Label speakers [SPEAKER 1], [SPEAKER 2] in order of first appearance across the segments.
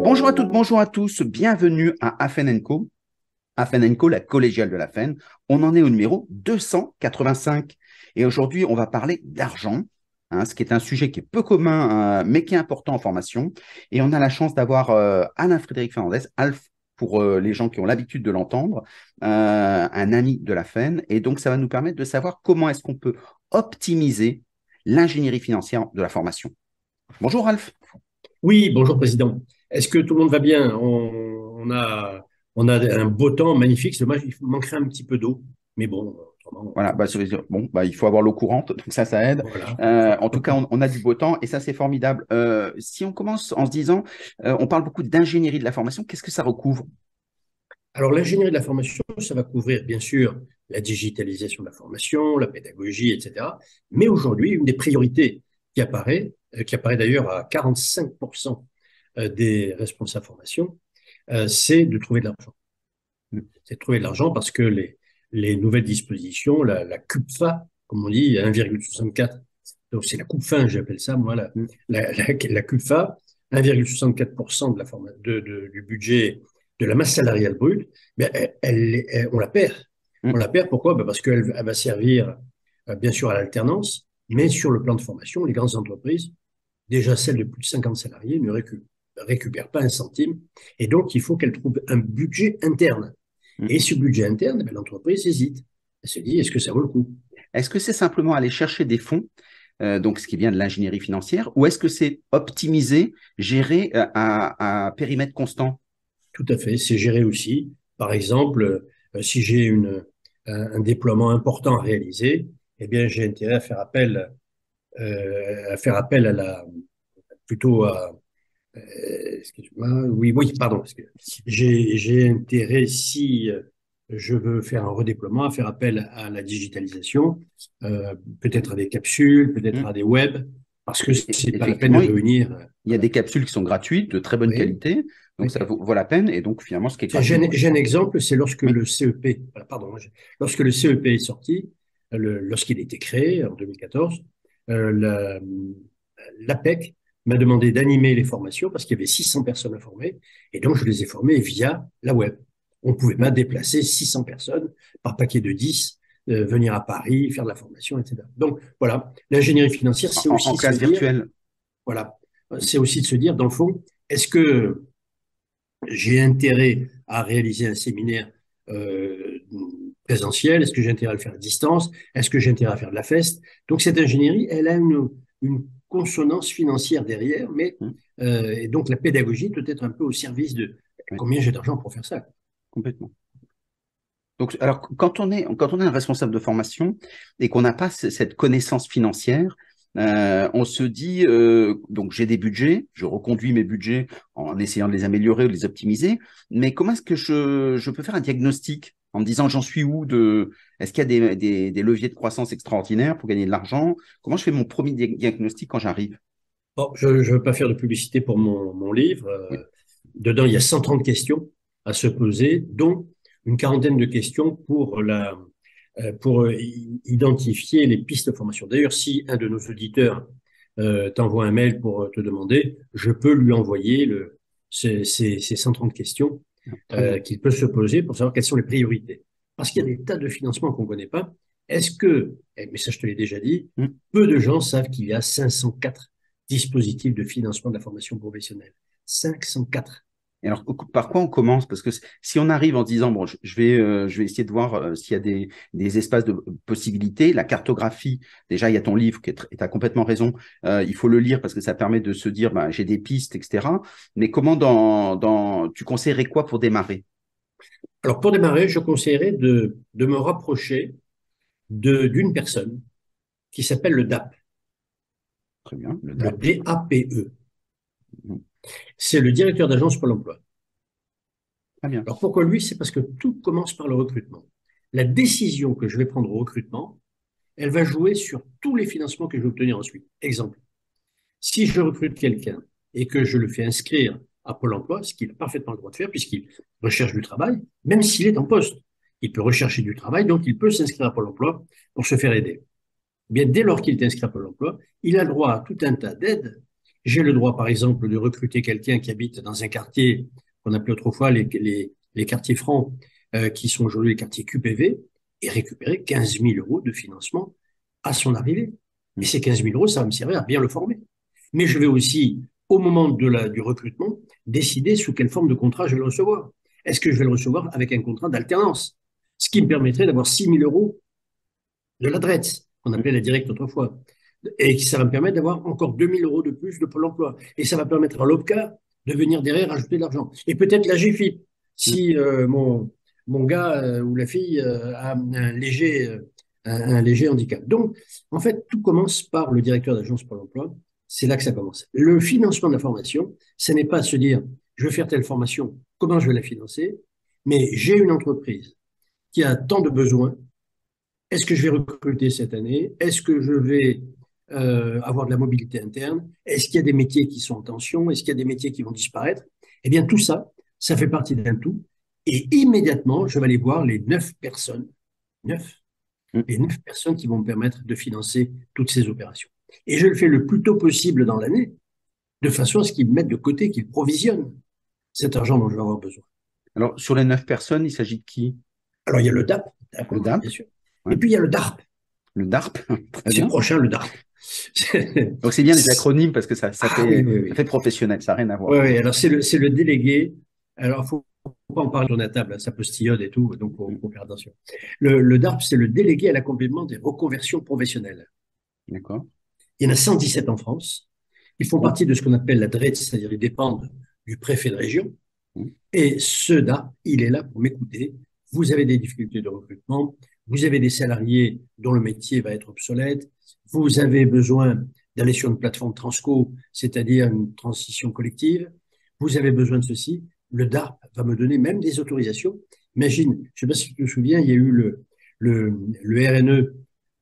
[SPEAKER 1] Bonjour à toutes, bonjour à tous, bienvenue à Afen Co. Afen Co, la collégiale de la FEN. On en est au numéro 285. Et aujourd'hui, on va parler d'argent, ce qui est un sujet qui est peu commun, mais qui est important en formation. Et on a la chance d'avoir Alain-Frédéric Fernandez, Alf, pour les gens qui ont l'habitude de l'entendre, un ami de la FEN. Et donc, ça va nous permettre de savoir comment est-ce qu'on peut optimiser l'ingénierie financière de la formation. Bonjour Alf.
[SPEAKER 2] Oui, bonjour Président. Est-ce que tout le monde va bien? On a un beau temps magnifique. C'est dommage, il manquerait un petit peu d'eau. Mais bon, autrement,
[SPEAKER 1] Voilà, bah, bon, bah, il faut avoir l'eau courante, donc ça aide.
[SPEAKER 2] voilà.
[SPEAKER 1] En tout cas, on a du beau temps et ça, c'est formidable. Si on commence en se disant, on parle beaucoup d'ingénierie de la formation, qu'est-ce que ça recouvre?
[SPEAKER 2] Alors, l'ingénierie de la formation, ça va couvrir, bien sûr, la digitalisation de la formation, la pédagogie, etc. Mais aujourd'hui, une des priorités qui apparaît d'ailleurs à 45% des responsables formation, c'est de trouver de l'argent. C'est de trouver de l'argent parce que les nouvelles dispositions, la CUPFA, comme on dit, 1,64, donc c'est la coupe fin, j'appelle ça, moi, la CUPFA, 1,64% du budget de la masse salariale brute, ben, on la perd. On
[SPEAKER 1] Hum,
[SPEAKER 2] la perd pourquoi? Ben parce qu'elle va servir, bien sûr, à l'alternance, mais sur le plan de formation, les grandes entreprises, déjà celles de plus de 50 salariés, ne récupèrent pas un centime. Et donc, il faut qu'elles trouvent un budget interne.
[SPEAKER 1] hum.
[SPEAKER 2] Et ce budget interne, ben, l'entreprise hésite. Elle se dit, est-ce que ça vaut le coup?
[SPEAKER 1] Est-ce que c'est simplement aller chercher des fonds, donc ce qui vient de l'ingénierie financière, ou est-ce que c'est optimiser, gérer à périmètre constant?
[SPEAKER 2] Tout à fait, c'est géré aussi. Par exemple, si j'ai un déploiement important à réaliser, eh bien, j'ai intérêt à faire appel plutôt à, excuse-moi, oui, oui, pardon, parce que j'ai intérêt, si je veux faire un redéploiement, à faire appel à la digitalisation, peut-être à des capsules, peut-être
[SPEAKER 1] Hum.
[SPEAKER 2] à des webs, parce que c'est pas la peine de
[SPEAKER 1] Effectivement,
[SPEAKER 2] réunir.
[SPEAKER 1] il y a des capsules qui sont gratuites, de très bonne
[SPEAKER 2] Oui,
[SPEAKER 1] qualité, donc
[SPEAKER 2] oui.
[SPEAKER 1] ça vaut la peine, et donc finalement, ce qui est
[SPEAKER 2] J'ai
[SPEAKER 1] gratuit.
[SPEAKER 2] j'ai un exemple, c'est lorsque
[SPEAKER 1] Oui.
[SPEAKER 2] le CEP, pardon, lorsque le CEP est sorti, lorsqu'il a été créé en 2014, euh, la- l'APEC m'a demandé d'animer les formations parce qu'il y avait 600 personnes à former, et donc je les ai formées via la web. On ne pouvait pas
[SPEAKER 1] Hum.
[SPEAKER 2] déplacer 600 personnes par paquet de 10, venir à Paris, faire de la formation, etc. Donc voilà, l'ingénierie financière, c'est
[SPEAKER 1] En
[SPEAKER 2] aussi de se
[SPEAKER 1] classe
[SPEAKER 2] dire,
[SPEAKER 1] virtuelle.
[SPEAKER 2] voilà, c'est aussi de se dire, dans le fond, est-ce que j'ai intérêt à réaliser un séminaire euh, présentiel? Est-ce que j'ai intérêt à le faire à distance? Est-ce que j'ai intérêt à faire de la feste? Donc cette ingénierie, elle a une consonance financière derrière, mais
[SPEAKER 1] Hum.
[SPEAKER 2] et donc la pédagogie doit être un peu au service de
[SPEAKER 1] Oui,
[SPEAKER 2] combien j'ai d'argent pour faire ça.
[SPEAKER 1] complètement. Donc, alors, quand on est un responsable de formation et qu'on n'a pas cette connaissance financière, on se dit, donc j'ai des budgets, je reconduis mes budgets en essayant de les améliorer ou de les optimiser, mais comment est-ce que je peux faire un diagnostic en me disant j'en suis où est-ce qu'il y a des leviers de croissance extraordinaires pour gagner de l'argent? Comment je fais mon premier diagnostic quand j'arrive?
[SPEAKER 2] Bon, je ne veux pas faire de publicité pour mon livre.
[SPEAKER 1] Oui.
[SPEAKER 2] Dedans, il y a 130 questions à se poser, dont une quarantaine de questions pour identifier les pistes de formation. D'ailleurs, si un de nos auditeurs t'envoie un mail pour te demander, je peux lui envoyer ces 130 questions
[SPEAKER 1] Très bien.
[SPEAKER 2] qu'il peut se poser pour savoir quelles sont les priorités. Parce qu'il y a des tas de financements qu'on ne connaît pas. Est-ce que, mais ça je te l'ai déjà dit,
[SPEAKER 1] Hum.
[SPEAKER 2] peu de gens savent qu'il y a 504 dispositifs de financement de la formation professionnelle. 504.
[SPEAKER 1] Et alors, par quoi on commence? Parce que si on arrive en disant, bon, je vais essayer de voir s'il y a des espaces de possibilités, la cartographie, déjà, il y a ton livre qui est, et tu as complètement raison, il faut le lire parce que ça permet de se dire, bah, j'ai des pistes, etc. Mais comment tu conseillerais quoi pour démarrer?
[SPEAKER 2] Alors pour démarrer, je conseillerais de me rapprocher d'une personne qui s'appelle le DAP,
[SPEAKER 1] Très bien, le
[SPEAKER 2] le
[SPEAKER 1] DAP.
[SPEAKER 2] DAPE.
[SPEAKER 1] Mhm.
[SPEAKER 2] C'est le directeur d'agence Pôle emploi.
[SPEAKER 1] Très bien.
[SPEAKER 2] Alors pourquoi lui? C'est parce que tout commence par le recrutement. La décision que je vais prendre au recrutement, elle va jouer sur tous les financements que je vais obtenir ensuite. Exemple, si je recrute quelqu'un et que je le fais inscrire à Pôle emploi, ce qu'il a parfaitement le droit de faire puisqu'il recherche du travail, même s'il est en poste, il peut rechercher du travail, donc il peut s'inscrire à Pôle emploi pour se faire aider. Eh bien, dès lors qu'il est inscrit à Pôle emploi, il a le droit à tout un tas d'aides J'ai le droit, par exemple, de recruter quelqu'un qui habite dans un quartier qu'on appelait autrefois les quartiers francs, qui sont aujourd'hui les quartiers QPV, et récupérer 15 000 euros de financement à son arrivée. Et ces 15 000 euros, ça va me servir à bien le former. Mais je vais aussi, au moment du recrutement, décider sous quelle forme de contrat je vais le recevoir. Est-ce que je vais le recevoir avec un contrat d'alternance? Ce qui me permettrait d'avoir 6 000 euros de la DRETS, qu'on appelait la directe autrefois. Et ça va me permettre d'avoir encore 2 000 euros de plus de Pôle emploi. Et ça va permettre à l'OPCA de venir derrière ajouter de l'argent. Et peut-être la GFIP, si mon gars ou la fille a un léger handicap. Donc, en fait, tout commence par le directeur d'agence Pôle emploi. C'est là que ça commence. Le financement de la formation, ce n'est pas se dire, je vais faire telle formation, comment je vais la financer, mais j'ai une entreprise qui a tant de besoins. Est-ce que je vais recruter cette année? Est-ce que je vais avoir de la mobilité interne? Est-ce qu'il y a des métiers qui sont en tension? Est-ce qu'il y a des métiers qui vont disparaître? Eh bien, tout ça, ça fait partie d'un tout. Et immédiatement, je vais aller voir les 9 personnes, 9, les 9 personnes qui vont me permettre de financer toutes ces opérations. Et je le fais le plus tôt possible dans l'année, de façon à ce qu'ils me mettent de côté, qu'ils provisionnent cet argent dont je vais avoir besoin.
[SPEAKER 1] Alors, sur les 9 personnes, il s'agit de qui?
[SPEAKER 2] Alors, il y a le DAP,
[SPEAKER 1] Le
[SPEAKER 2] d'accord,
[SPEAKER 1] DAP,
[SPEAKER 2] bien sûr.
[SPEAKER 1] ouais.
[SPEAKER 2] Et puis, il y a le DARP.
[SPEAKER 1] Le DARP, très
[SPEAKER 2] C'est
[SPEAKER 1] bien.
[SPEAKER 2] le prochain, le DARP.
[SPEAKER 1] Donc, c'est bien les acronymes parce que ça
[SPEAKER 2] Oui, oui,
[SPEAKER 1] ça
[SPEAKER 2] oui.
[SPEAKER 1] fait professionnel, ça n'a rien à voir.
[SPEAKER 2] Oui, oui. Alors, c'est le délégué. Alors, faut pas en parler sur la table, hein, ça postillonne et tout, donc faut faire attention. Le DARP, c'est le délégué à l'accompagnement des reconversions professionnelles.
[SPEAKER 1] D'accord.
[SPEAKER 2] Il y en a 117 en France. Ils font partie de ce qu'on appelle la DRET, c'est-à-dire ils dépendent du préfet de région. Et ce DARP, il est là pour m'écouter. Vous avez des difficultés de recrutement, vous avez des salariés dont le métier va être obsolète, vous avez besoin d'aller sur une plateforme transco, c'est-à-dire une transition collective, vous avez besoin de ceci. Le DARP va me donner même des autorisations. Imagine, je ne sais pas si tu te souviens, il y a eu le RNE,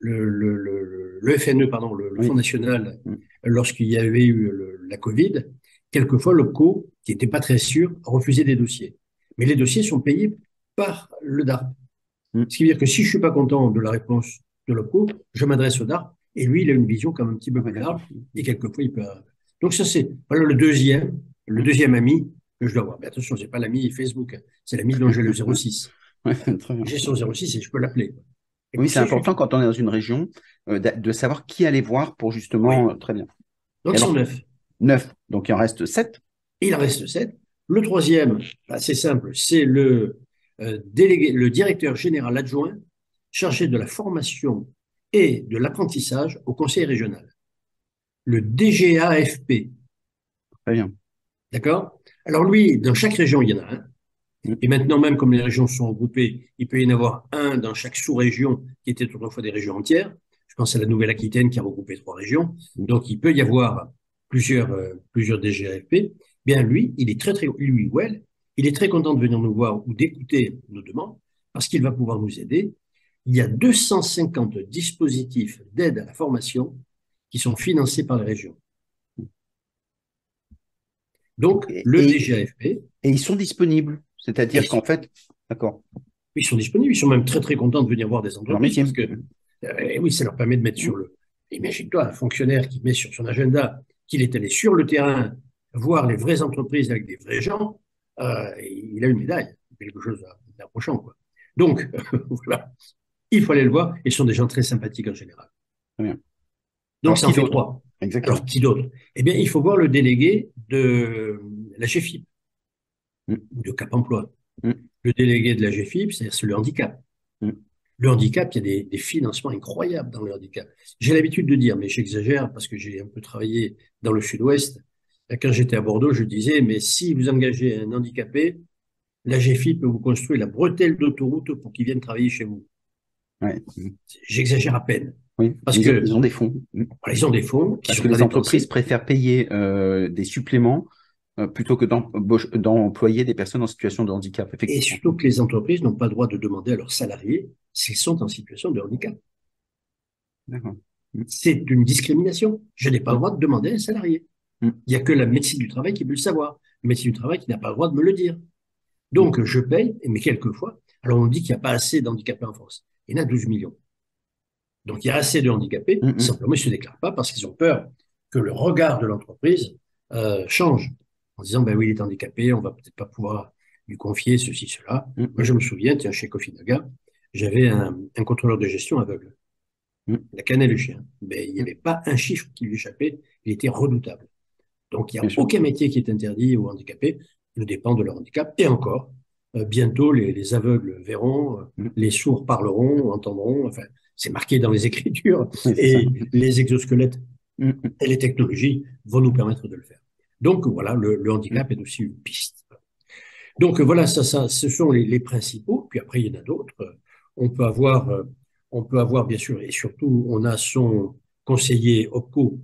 [SPEAKER 2] le FNE, pardon, le Fonds
[SPEAKER 1] Oui.
[SPEAKER 2] national, lorsqu'il y avait eu la Covid. Quelquefois, l'OPCO, qui n'était pas très sûr, refusait des dossiers. Mais les dossiers sont payés par le DARP. Ce qui veut dire que si je ne suis pas content de la réponse de l'OPCO, je m'adresse au DARP et lui, il a une vision quand même un petit peu
[SPEAKER 1] Ouais,
[SPEAKER 2] plus large
[SPEAKER 1] d'accord.
[SPEAKER 2] et quelquefois, il peut. Donc, ça, c'est voilà le deuxième ami que je dois avoir. Mais attention, ce n'est pas l'ami Facebook, hein. C'est l'ami dont j'ai le 06.
[SPEAKER 1] Ouais, très bien.
[SPEAKER 2] J'ai son 06 et je peux l'appeler. Et
[SPEAKER 1] Oui,
[SPEAKER 2] pour
[SPEAKER 1] c'est
[SPEAKER 2] ça, il
[SPEAKER 1] important
[SPEAKER 2] suffit.
[SPEAKER 1] quand on est dans une région de savoir qui aller voir pour
[SPEAKER 2] Oui.
[SPEAKER 1] justement. Très bien. Et
[SPEAKER 2] Donc, ils sont
[SPEAKER 1] alors,
[SPEAKER 2] 9.
[SPEAKER 1] 9, donc il en reste 7.
[SPEAKER 2] Et il en reste 7. Le troisième, bah, c'est simple, c'est le délégué, le directeur général adjoint chargé de la formation et de l'apprentissage au conseil régional, le DGAFP.
[SPEAKER 1] Très bien.
[SPEAKER 2] D'accord? Alors lui, dans chaque région, il y en a un.
[SPEAKER 1] Mm.
[SPEAKER 2] Et maintenant, même comme les régions sont regroupées, il peut y en avoir un dans chaque sous-région qui était autrefois des régions entières. Je pense à la Nouvelle-Aquitaine qui a regroupé 3 régions.
[SPEAKER 1] Mm.
[SPEAKER 2] Donc, il peut y avoir plusieurs DGAFP. Bien, lui, il est lui ou elle, il est très content de venir nous voir ou d'écouter nos demandes parce qu'il va pouvoir nous aider. Il y a 250 dispositifs d'aide à la formation qui sont financés par les régions. Donc,
[SPEAKER 1] Et,
[SPEAKER 2] le
[SPEAKER 1] et-
[SPEAKER 2] DGAFP,
[SPEAKER 1] et ils sont disponibles. C'est-à-dire qu'en fait, d'accord,
[SPEAKER 2] ils sont disponibles, ils sont même très très contents de venir voir des
[SPEAKER 1] leur
[SPEAKER 2] entreprises
[SPEAKER 1] métier.
[SPEAKER 2] parce que oui, ça leur permet de mettre
[SPEAKER 1] Mm.
[SPEAKER 2] sur le. Imagine-toi un fonctionnaire qui met sur son agenda qu'il est allé sur le terrain voir les vraies entreprises avec des vrais gens, il a une médaille, quelque chose d'approchant, quoi. Donc voilà, il faut aller le voir. Ils sont des gens très sympathiques en général.
[SPEAKER 1] Très bien.
[SPEAKER 2] Donc
[SPEAKER 1] Alors,
[SPEAKER 2] ça en
[SPEAKER 1] qui
[SPEAKER 2] fait
[SPEAKER 1] d'autre?
[SPEAKER 2] 3. Alors
[SPEAKER 1] Exactement.
[SPEAKER 2] qui d'autre? Eh bien, il faut voir le délégué de la GFIP
[SPEAKER 1] Mm.
[SPEAKER 2] ou de Cap Emploi.
[SPEAKER 1] Mm.
[SPEAKER 2] Le délégué de la GFIP, c'est le handicap.
[SPEAKER 1] Mm.
[SPEAKER 2] Le handicap, il y a des financements incroyables dans le handicap. J'ai l'habitude de dire, mais j'exagère parce que j'ai un peu travaillé dans le sud-ouest. Quand j'étais à Bordeaux, je disais, mais si vous engagez un handicapé, la GFI peut vous construire la bretelle d'autoroute pour qu'il vienne travailler chez vous.
[SPEAKER 1] Ouais. Mm.
[SPEAKER 2] J'exagère à peine.
[SPEAKER 1] Oui,
[SPEAKER 2] Parce que
[SPEAKER 1] ils ont des fonds. Mm.
[SPEAKER 2] voilà, ils ont des fonds qui ne
[SPEAKER 1] Parce
[SPEAKER 2] sont
[SPEAKER 1] que
[SPEAKER 2] pas
[SPEAKER 1] les entreprises
[SPEAKER 2] dépensés.
[SPEAKER 1] préfèrent payer des suppléments plutôt que d'employer des personnes en situation de handicap,
[SPEAKER 2] Et
[SPEAKER 1] effectivement.
[SPEAKER 2] surtout que les entreprises n'ont pas le droit de demander à leurs salariés s'ils sont en situation de handicap.
[SPEAKER 1] D'accord. Mm.
[SPEAKER 2] C'est une discrimination. Je n'ai pas le
[SPEAKER 1] Mm.
[SPEAKER 2] droit de demander à un salarié.
[SPEAKER 1] Mm.
[SPEAKER 2] Il n'y a que la médecine du travail qui peut le savoir. Le médecin du travail qui n'a pas le droit de me le dire.
[SPEAKER 1] Mm.
[SPEAKER 2] Donc, je paye, mais quelquefois, alors on dit qu'il n'y a pas assez d'handicapés en France. Il y en a 12 millions. Donc, il y a assez de handicapés,
[SPEAKER 1] Mm.
[SPEAKER 2] simplement, ils ne se déclarent pas parce qu'ils ont peur que le regard de l'entreprise change en disant, ben oui, il est handicapé, on va peut-être pas pouvoir lui confier ceci, cela. Moi, je me souviens, tiens, chez Cofinaga, j'avais un contrôleur de gestion aveugle, la canne et le chien. Mais il n'y avait pas un chiffre qui lui échappait, il était redoutable. Donc, il n'y
[SPEAKER 1] Bien
[SPEAKER 2] a
[SPEAKER 1] sûr.
[SPEAKER 2] aucun métier qui est interdit aux handicapés, tout dépend de leur handicap. Et encore, bientôt, les aveugles verront, les sourds parleront, entendront, enfin, c'est marqué dans les écritures,
[SPEAKER 1] Oui, c'est ça.
[SPEAKER 2] et les exosquelettes et les technologies vont nous permettre de le faire. Donc, voilà, le handicap est aussi une piste. Donc, voilà, ce sont les principaux. Puis après, il y en a d'autres. On peut avoir, euh, on peut avoir, bien sûr, et surtout, on a son conseiller OPCO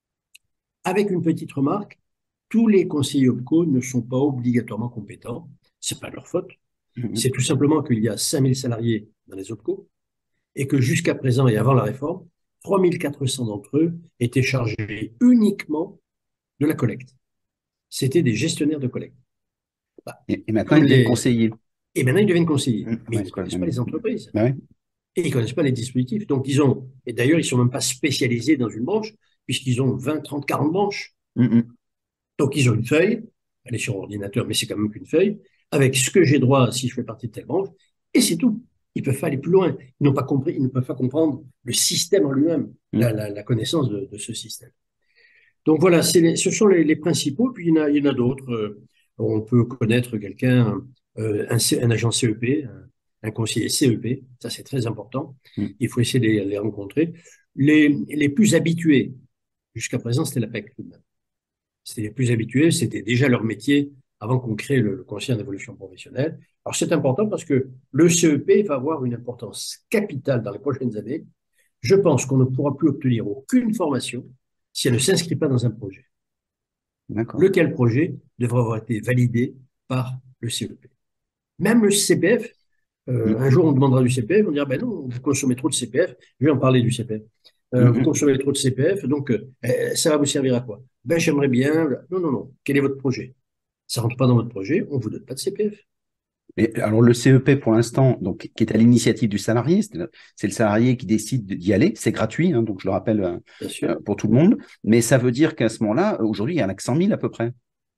[SPEAKER 2] avec une petite remarque, tous les conseillers OPCO ne sont pas obligatoirement compétents. C'est pas de leur faute. C'est tout simplement qu'il y a 5000 salariés dans les OPCO et que jusqu'à présent et avant la réforme, 3400 d'entre eux étaient chargés uniquement de la collecte. C'était des gestionnaires de collecte. Bah,
[SPEAKER 1] Et maintenant, ils
[SPEAKER 2] comme
[SPEAKER 1] deviennent
[SPEAKER 2] les...
[SPEAKER 1] conseillers.
[SPEAKER 2] Et maintenant, ils deviennent conseillers. Mais
[SPEAKER 1] Ouais,
[SPEAKER 2] ils ne
[SPEAKER 1] c'est quoi le
[SPEAKER 2] connaissent pas
[SPEAKER 1] même?
[SPEAKER 2] les entreprises.
[SPEAKER 1] Bah ouais.
[SPEAKER 2] Et ils ne connaissent pas les dispositifs. Donc, disons, et d'ailleurs, ils ne sont même pas spécialisés dans une branche, puisqu'ils ont 20, 30, 40 branches. Donc, ils ont une feuille, elle est sur ordinateur, mais c'est quand même qu'une feuille, avec ce que j'ai droit si je fais partie de telle branche, et c'est tout. Ils ne peuvent pas aller plus loin. Ils n'ont pas compris, ils ne peuvent pas comprendre le système en lui-même, la connaissance de ce système. Donc voilà, ce sont les principaux, puis il y en a d'autres. On peut connaître quelqu'un, un agent CEP, un conseiller CEP, ça c'est très important. Il faut essayer de les rencontrer. Les plus habitués, jusqu'à présent, c'était la PEC tout de même. C'était les plus habitués, c'était déjà leur métier avant qu'on crée le conseil en évolution professionnelle. Alors c'est important parce que le CEP va avoir une importance capitale dans les prochaines années. Je pense qu'on ne pourra plus obtenir aucune formation si elle ne s'inscrit pas dans un projet.
[SPEAKER 1] D'accord.
[SPEAKER 2] Lequel projet devra avoir été validé par le CEP. Même le CPF, un jour on demandera du CPF, on dira ben non, vous consommez trop de CPF, je vais en parler du CPF. Vous consommez trop de CPF, donc ça va vous servir à quoi? Ben j'aimerais bien. Non, non, non. Quel est votre projet? Ça rentre pas dans votre projet, on vous donne pas de CPF.
[SPEAKER 1] Et alors, le CEP, pour l'instant, donc, qui est à l'initiative du salarié, c'est le salarié qui décide d'y aller. C'est gratuit, hein, donc je le rappelle
[SPEAKER 2] Bien sûr.
[SPEAKER 1] pour tout le monde. Mais ça veut dire qu'à ce moment-là, aujourd'hui, il y en a que 100 000 à peu près.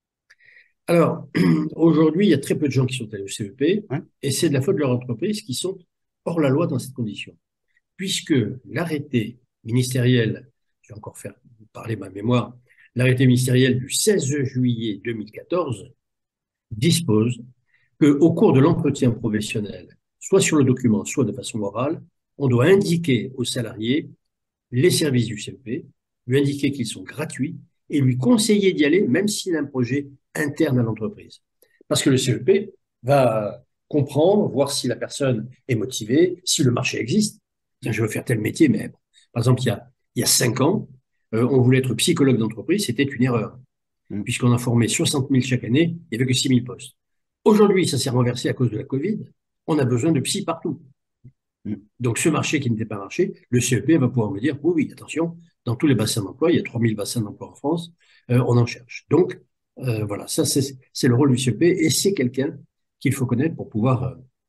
[SPEAKER 2] Alors, aujourd'hui, il y a très peu de gens qui sont allés au CEP,
[SPEAKER 1] Ouais.
[SPEAKER 2] et c'est de la faute de leur entreprise qui sont hors la loi dans cette condition. Puisque l'arrêté ministériel, je vais encore faire parler ma mémoire, l'arrêté ministériel du 16 juillet 2014 dispose qu'au cours de l'entretien professionnel, soit sur le document, soit de façon orale, on doit indiquer aux salariés les services du CEP, lui indiquer qu'ils sont gratuits et lui conseiller d'y aller, même s'il a un projet interne à l'entreprise. Parce que le CEP va comprendre, voir si la personne est motivée, si le marché existe. Tiens, je veux faire tel métier, mais par exemple, il y a 5 ans, on voulait être psychologue d'entreprise, c'était une erreur,
[SPEAKER 1] Mm.
[SPEAKER 2] puisqu'on a formé 60 000 chaque année, il n'y avait que 6 000 postes. Aujourd'hui, ça s'est renversé à cause de la Covid, on a besoin de psy partout.
[SPEAKER 1] Mm.
[SPEAKER 2] Donc, ce marché qui n'était pas marché, le CEP va pouvoir me dire, oui, oui, attention, dans tous les bassins d'emploi, il y a 3000 bassins d'emploi en France, on en cherche. Donc, voilà, ça, c'est le rôle du CEP et c'est quelqu'un qu'il faut connaître pour pouvoir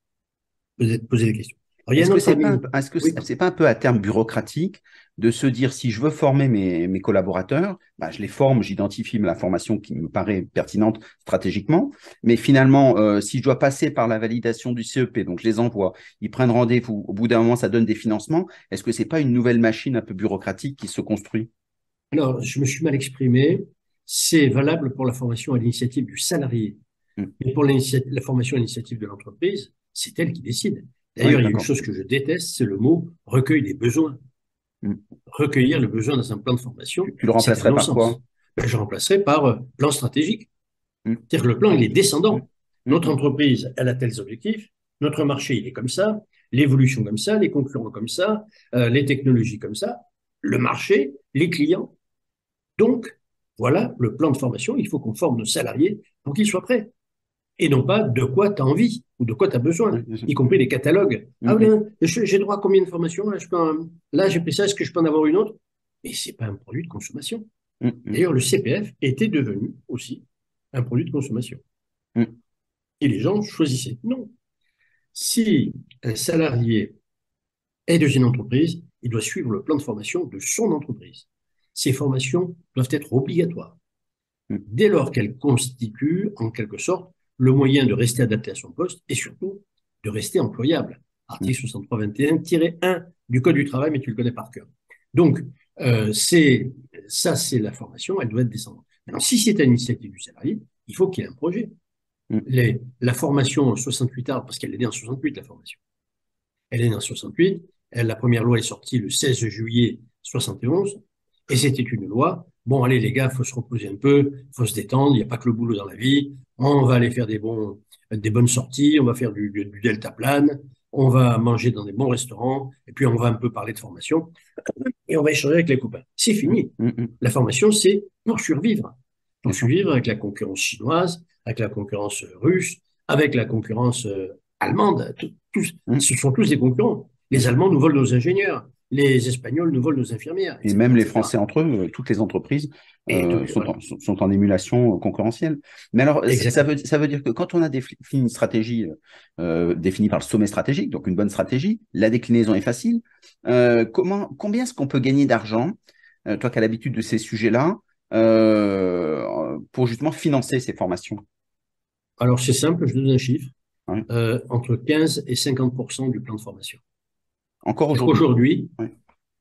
[SPEAKER 2] poser des questions. Alors, il y a
[SPEAKER 1] Est-ce
[SPEAKER 2] un
[SPEAKER 1] que
[SPEAKER 2] autre
[SPEAKER 1] c'est pas,
[SPEAKER 2] ami.
[SPEAKER 1] est-ce que
[SPEAKER 2] Oui,
[SPEAKER 1] c'est pas un peu à terme bureaucratique de se dire si je veux former mes collaborateurs, bah, je les forme, j'identifie la formation qui me paraît pertinente stratégiquement, mais finalement, si je dois passer par la validation du CEP, donc je les envoie, ils prennent rendez-vous, au bout d'un moment, ça donne des financements, est-ce que c'est pas une nouvelle machine un peu bureaucratique qui se construit?
[SPEAKER 2] alors, je me suis mal exprimé. C'est valable pour la formation à l'initiative du salarié.
[SPEAKER 1] Mm.
[SPEAKER 2] Mais pour la formation à l'initiative de l'entreprise, c'est elle qui décide.
[SPEAKER 1] Oui,
[SPEAKER 2] D'ailleurs, il y a une
[SPEAKER 1] d'accord.
[SPEAKER 2] chose que je déteste, c'est le mot recueil des besoins.
[SPEAKER 1] Mm.
[SPEAKER 2] Recueillir le besoin dans un plan de formation,
[SPEAKER 1] Tu le
[SPEAKER 2] c'est un
[SPEAKER 1] remplacerais par quoi?
[SPEAKER 2] non-sens. Ben, je remplacerai par plan stratégique.
[SPEAKER 1] Mm.
[SPEAKER 2] C'est-à-dire que le plan, il est
[SPEAKER 1] Mm.
[SPEAKER 2] descendant. Notre
[SPEAKER 1] Mm.
[SPEAKER 2] entreprise, elle a tels objectifs, notre marché, il est comme ça, l'évolution comme ça, les concurrents comme ça, les technologies comme ça, le marché, les clients. Donc, voilà le plan de formation. Il faut qu'on forme nos salariés pour qu'ils soient prêts. Et non pas de quoi tu as envie ou de quoi tu as besoin,
[SPEAKER 1] Oui, bien sûr.
[SPEAKER 2] y compris les catalogues.
[SPEAKER 1] Mm.
[SPEAKER 2] Ah oui,
[SPEAKER 1] Mm.
[SPEAKER 2] j'ai droit à combien de formations? Là, j'ai pris ça, est-ce que je peux en avoir une autre? Mais ce n'est pas un produit de consommation.
[SPEAKER 1] Mm. Mm.
[SPEAKER 2] D'ailleurs, le CPF était devenu aussi un produit de consommation.
[SPEAKER 1] Mm.
[SPEAKER 2] Et les gens choisissaient. Non. Si un salarié est dans une entreprise, il doit suivre le plan de formation de son entreprise. ces formations doivent être obligatoires.
[SPEAKER 1] Mm.
[SPEAKER 2] Dès lors qu'elles constituent, en quelque sorte, le moyen de rester adapté à son poste et surtout de rester employable.
[SPEAKER 1] Mm.
[SPEAKER 2] Article 6321-1 du Code du travail, mais tu le connais par cœur. Donc, c'est la formation, elle doit être descendante. Alors, si c'est à l'initiative du salarié, il faut qu'il ait un projet.
[SPEAKER 1] Mm.
[SPEAKER 2] La formation 68A, parce qu'elle est née en 68, la formation. Elle est née en 68. La première loi est sortie le 16 juillet 71. Et c'était une loi. Bon, allez, les gars, faut se reposer un peu, faut se détendre. Il n'y a pas que le boulot dans la vie. On va aller faire des bonnes sorties. On va faire du deltaplane. On va manger dans des bons restaurants. Et puis, on va un peu parler de formation. Et on va échanger avec les copains. C'est fini.
[SPEAKER 1] Mm. Mm.
[SPEAKER 2] La formation, c'est pour survivre. Pour
[SPEAKER 1] Bien sûr.
[SPEAKER 2] survivre avec la concurrence chinoise, avec la concurrence russe, avec la concurrence allemande.
[SPEAKER 1] Mm.
[SPEAKER 2] Ce sont tous des concurrents.
[SPEAKER 1] Bien
[SPEAKER 2] Les
[SPEAKER 1] sûr.
[SPEAKER 2] Allemands nous volent nos ingénieurs. Les Espagnols nous volent nos infirmières,
[SPEAKER 1] Et
[SPEAKER 2] etc.,
[SPEAKER 1] même les
[SPEAKER 2] etc.
[SPEAKER 1] Français entre eux, toutes les entreprises
[SPEAKER 2] Et donc, voilà.
[SPEAKER 1] sont en émulation concurrentielle. Mais alors,
[SPEAKER 2] Exactement.
[SPEAKER 1] ça veut dire que quand on a défini une stratégie définie par le sommet stratégique, donc une bonne stratégie, la déclinaison est facile. Combien est-ce qu'on peut gagner d'argent, toi qui as l'habitude de ces sujets-là, pour justement financer ces formations?
[SPEAKER 2] Alors, c'est simple, je donne un chiffre.
[SPEAKER 1] Ouais.
[SPEAKER 2] Entre 15 et 50% du plan de formation.
[SPEAKER 1] Encore
[SPEAKER 2] C'est-à-dire
[SPEAKER 1] aujourd'hui.
[SPEAKER 2] qu'aujourd'hui,
[SPEAKER 1] Ouais.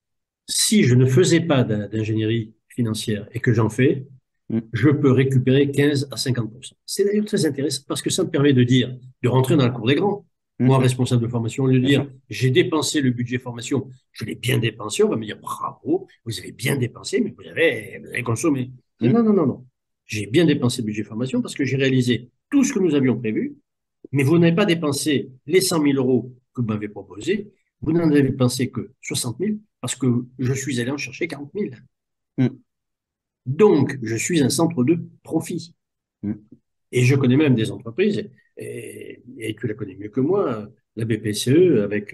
[SPEAKER 2] si je ne faisais pas d'ingénierie financière et que j'en fais,
[SPEAKER 1] Mm.
[SPEAKER 2] je peux récupérer 15 à 50%. C'est d'ailleurs très intéressant parce que ça me permet de dire, de rentrer dans la cour des grands.
[SPEAKER 1] Mm.
[SPEAKER 2] Moi,
[SPEAKER 1] Mm.
[SPEAKER 2] responsable de formation, au lieu de
[SPEAKER 1] Bien sûr.
[SPEAKER 2] dire, j'ai dépensé le budget formation, je l'ai bien dépensé, on va me dire, bravo, vous avez bien dépensé, mais vous avez consommé. Je dis,
[SPEAKER 1] Mm.
[SPEAKER 2] non, non, non, non. J'ai bien dépensé le budget formation parce que j'ai réalisé tout ce que nous avions prévu, mais vous n'avez pas dépensé les 100 000 euros que vous m'avez proposés, vous n'en avez dépensé que 60 000 parce que je suis allé en chercher 40 000.
[SPEAKER 1] Mm.
[SPEAKER 2] Donc, je suis un centre de profit.
[SPEAKER 1] Mm.
[SPEAKER 2] Et je connais même des entreprises, et tu la connais mieux que moi, la BPCE, avec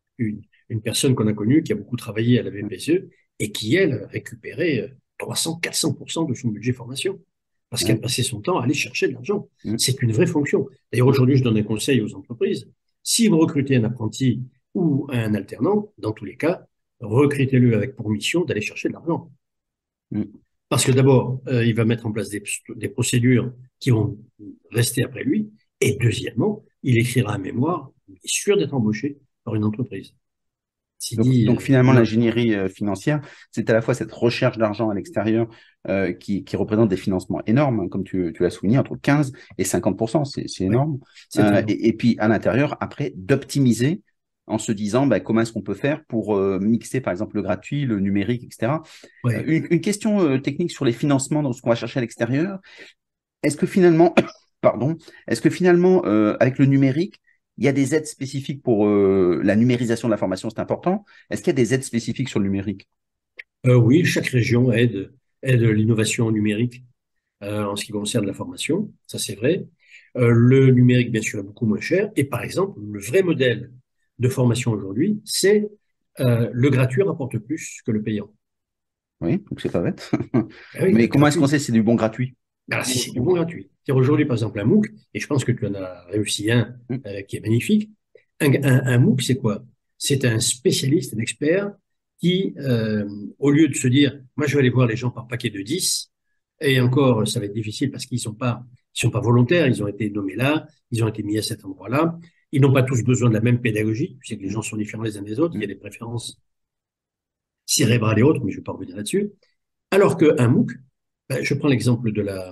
[SPEAKER 2] une personne qu'on a connue qui a beaucoup travaillé à la
[SPEAKER 1] Mm.
[SPEAKER 2] BPCE et qui, elle, récupérait 300-400% de son budget formation parce qu'elle
[SPEAKER 1] Ouais.
[SPEAKER 2] passait son temps à aller chercher de l'argent.
[SPEAKER 1] Mm.
[SPEAKER 2] C'est une vraie fonction. D'ailleurs,
[SPEAKER 1] Mm.
[SPEAKER 2] aujourd'hui, je donne un conseil aux entreprises. Si vous recrutez un apprenti ou un alternant, dans tous les cas, recrutez-le avec pour mission d'aller chercher de l'argent.
[SPEAKER 1] Mm.
[SPEAKER 2] Parce que d'abord, il va mettre en place des procédures qui vont rester après lui. Et deuxièmement, il écrira un mémoire, il est sûr d'être embauché par une entreprise. S'il dit,
[SPEAKER 1] Donc finalement,
[SPEAKER 2] non,
[SPEAKER 1] l'ingénierie financière, c'est à la fois cette recherche d'argent à l'extérieur qui représente des financements énormes, hein, comme tu l'as souligné, entre 15 et 50%, c'est
[SPEAKER 2] oui,
[SPEAKER 1] énorme.
[SPEAKER 2] c'est énorme.
[SPEAKER 1] Et puis à l'intérieur, après, d'optimiser en se disant bah, comment est-ce qu'on peut faire pour mixer par exemple le gratuit, le numérique, etc.
[SPEAKER 2] Oui.
[SPEAKER 1] Une question technique sur les financements, dans ce qu'on va chercher à l'extérieur. Est-ce que finalement, pardon, est-ce que finalement, avec le numérique, il y a des aides spécifiques pour la numérisation de la formation, c'est important. Est-ce qu'il y a des aides spécifiques sur le numérique?
[SPEAKER 2] Oui, chaque région aide l'innovation numérique en ce qui concerne la formation, ça c'est vrai. Le numérique, bien sûr, est beaucoup moins cher. Et par exemple, le vrai modèle de formation aujourd'hui, c'est le gratuit rapporte plus que le payant.
[SPEAKER 1] Oui, donc c'est pas bête.
[SPEAKER 2] Ah oui,
[SPEAKER 1] Mais
[SPEAKER 2] le
[SPEAKER 1] comment est-ce qu'on
[SPEAKER 2] gratuit.
[SPEAKER 1] sait si c'est du bon gratuit?
[SPEAKER 2] Alors, si c'est du bon gratuit. C'est-à-dire aujourd'hui, par exemple, un MOOC, et je pense que tu en as réussi un
[SPEAKER 1] Mm.
[SPEAKER 2] qui est magnifique. Un MOOC, c'est quoi? C'est un spécialiste, un expert qui, au lieu de se dire, moi, je vais aller voir les gens par paquet de 10, et encore, ça va être difficile parce ils sont pas volontaires, ils ont été nommés là, ils ont été mis à cet endroit-là. Ils n'ont pas tous besoin de la même pédagogie. Tu sais que les
[SPEAKER 1] Mm.
[SPEAKER 2] gens sont différents les uns des autres, il y a
[SPEAKER 1] Mm.
[SPEAKER 2] des préférences cérébrales et autres, mais je ne vais pas revenir là-dessus. Alors qu'un MOOC, ben, je prends l'exemple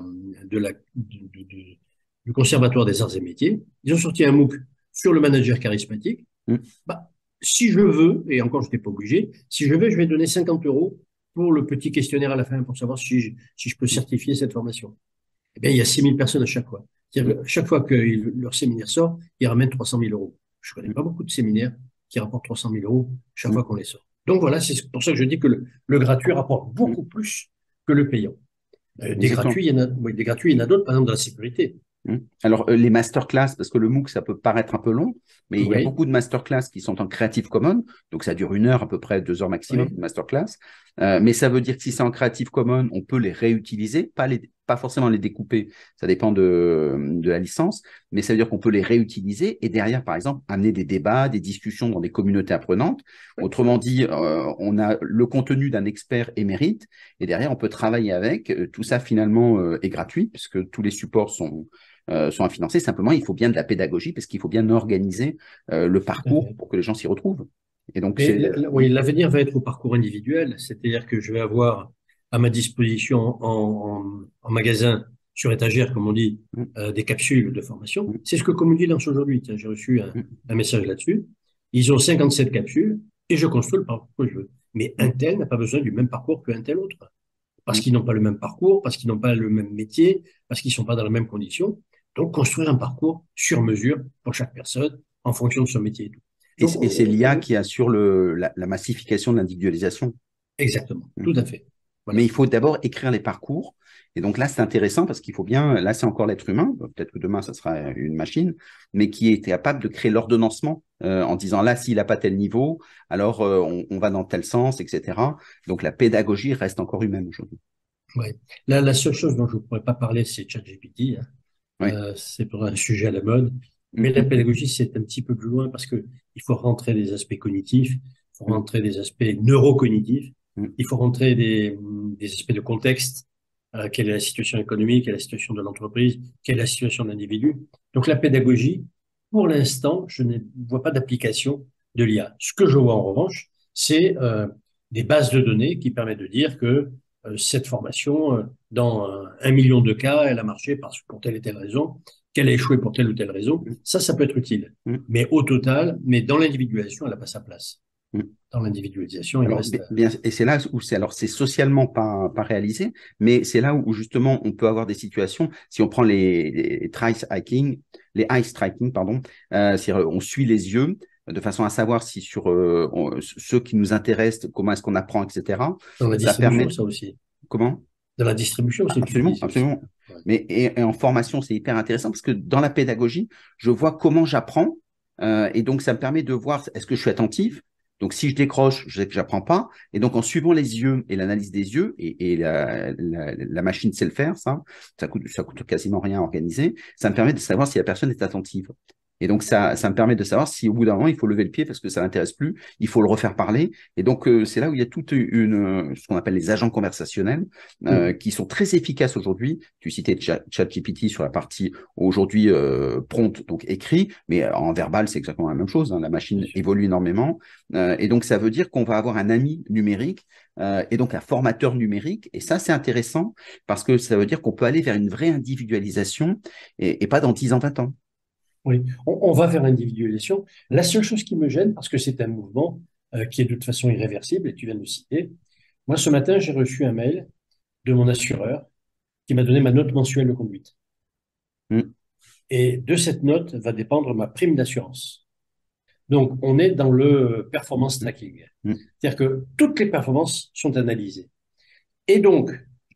[SPEAKER 2] du Conservatoire des Arts et Métiers. Ils ont sorti un MOOC sur le manager charismatique.
[SPEAKER 1] Mm.
[SPEAKER 2] Bah, si je veux, et encore je n'étais pas obligé, si je veux, je vais donner 50 euros pour le petit questionnaire à la fin pour savoir si je peux certifier cette formation. Eh bien, il y a 6 000 personnes à chaque fois. C'est-à-dire que chaque fois que leur séminaire sort, ils ramènent 300 000 euros. Je ne connais pas beaucoup de séminaires qui rapportent 300 000 euros chaque
[SPEAKER 1] Mm.
[SPEAKER 2] fois qu'on les sort. Donc voilà, c'est pour ça que je dis que le gratuit rapporte
[SPEAKER 1] Mm.
[SPEAKER 2] beaucoup plus que le payant. Des
[SPEAKER 1] Exactement.
[SPEAKER 2] gratuits, il y en a, oui, des gratuits, il y en a d'autres, par exemple, dans la sécurité.
[SPEAKER 1] Mm. Alors, les masterclass, parce que le MOOC, ça peut paraître un peu long, mais il y a
[SPEAKER 2] Oui,
[SPEAKER 1] beaucoup de masterclass qui sont en Creative Commons, donc ça dure 1 heure à peu près, 2 heures maximum,
[SPEAKER 2] oui,
[SPEAKER 1] une masterclass. Mais ça veut dire que si c'est en Creative Commons, on peut les réutiliser, pas les pas forcément les découper, ça dépend de la licence, mais ça veut dire qu'on peut les réutiliser et derrière, par exemple, amener des débats, des discussions dans des communautés apprenantes. Autrement dit, on a le contenu d'un expert émérite et derrière, on peut travailler avec. Tout ça, finalement, est gratuit puisque tous les supports sont à financer. Simplement, il faut bien de la pédagogie parce qu'il faut bien organiser le parcours pour que les gens s'y retrouvent. Et donc,
[SPEAKER 2] Mais
[SPEAKER 1] c'est…
[SPEAKER 2] oui, l'avenir va être au parcours individuel, c'est-à-dire que je vais avoir à ma disposition en magasin, sur étagère, comme on dit, des capsules de formation. C'est ce que Community lance aujourd'hui. Tiens, j'ai reçu un message là-dessus. Ils ont 57 capsules et je construis le parcours que je veux. Mais un tel n'a pas besoin du même parcours qu'un tel autre. Parce qu'ils n'ont pas le même parcours, parce qu'ils n'ont pas le même métier, parce qu'ils ne sont pas dans la même condition. Donc, construire un parcours sur mesure pour chaque personne en fonction de son métier et tout.
[SPEAKER 1] Et
[SPEAKER 2] Donc,
[SPEAKER 1] c'est l'IA qui assure la massification de l'individualisation.
[SPEAKER 2] exactement, tout à fait. Voilà.
[SPEAKER 1] Mais il faut d'abord écrire les parcours. Et donc là, c'est intéressant parce qu'il faut bien, là, c'est encore l'être humain, peut-être que demain, ça sera une machine, mais qui est capable de créer l'ordonnancement en disant là, s'il n'a pas tel niveau, alors on va dans tel sens, etc. Donc la pédagogie reste encore humaine aujourd'hui.
[SPEAKER 2] Ouais. La seule chose dont je ne pourrais pas parler, c'est ChatGPT. Hein.
[SPEAKER 1] Oui.
[SPEAKER 2] C'est pour un sujet à la mode. Mais la pédagogie, c'est un petit peu plus loin parce que il faut rentrer des aspects cognitifs, il faut rentrer des aspects neurocognitifs, il faut rentrer des aspects de contexte. Quelle est la situation économique, quelle est la situation de l'entreprise, quelle est la situation de l'individu. Donc la pédagogie, pour l'instant, je ne vois pas d'application de l'IA. Ce que je vois en revanche, c'est des bases de données qui permettent de dire que cette formation, dans 1 million de cas, elle a marché pour telle et telle raison, qu'elle a échoué pour telle ou telle raison. Ça peut être utile. Mais au total, mais dans l'individualisation, elle n'a pas sa place. Dans l'individualisation, il
[SPEAKER 1] Alors,
[SPEAKER 2] reste…
[SPEAKER 1] bien, et c'est là où c'est socialement pas réalisé, mais c'est là où justement on peut avoir des situations. Si on prend les trace hiking, les eye striking, pardon, c'est-à-dire on suit les yeux de façon à savoir si sur ceux qui nous intéressent, comment est-ce qu'on apprend, etc.
[SPEAKER 2] Dans la
[SPEAKER 1] Ça
[SPEAKER 2] distribution,
[SPEAKER 1] permet…
[SPEAKER 2] ça aussi.
[SPEAKER 1] Comment?
[SPEAKER 2] Dans la distribution, c'est
[SPEAKER 1] Absolument,
[SPEAKER 2] utilisé aussi.
[SPEAKER 1] absolument.
[SPEAKER 2] Ouais.
[SPEAKER 1] Mais et en formation, c'est hyper intéressant parce que dans la pédagogie, je vois comment j'apprends et donc ça me permet de voir est-ce que je suis attentif. Donc si je décroche, je sais que j'apprends pas. Et donc en suivant les yeux et l'analyse des yeux et la machine sait le faire, ça coûte quasiment rien à organiser. Ça me permet de savoir si la personne est attentive. Et donc, ça me permet de savoir si au bout d'un moment, il faut lever le pied parce que ça l'intéresse plus, il faut le refaire parler. Et donc, c'est là où il y a toute ce qu'on appelle les agents conversationnels qui sont très efficaces aujourd'hui. Tu citais ChatGPT sur la partie aujourd'hui prompt, donc écrit, mais en verbal, c'est exactement la même chose. Hein. La machine évolue énormément. Et donc, ça veut dire qu'on va avoir un ami numérique et donc un formateur numérique. Et ça, c'est intéressant parce que ça veut dire qu'on peut aller vers une vraie individualisation et pas dans 10 ans, 20 ans.
[SPEAKER 2] Oui, on va vers l'individualisation. La seule chose qui me gêne, parce que c'est un mouvement qui est de toute façon irréversible, et tu viens de le citer, moi ce matin j'ai reçu un mail de mon assureur qui m'a donné ma note mensuelle de conduite. Et de cette note va dépendre ma prime d'assurance. Donc on est dans le performance tracking. C'est-à-dire que toutes les performances sont analysées. Et donc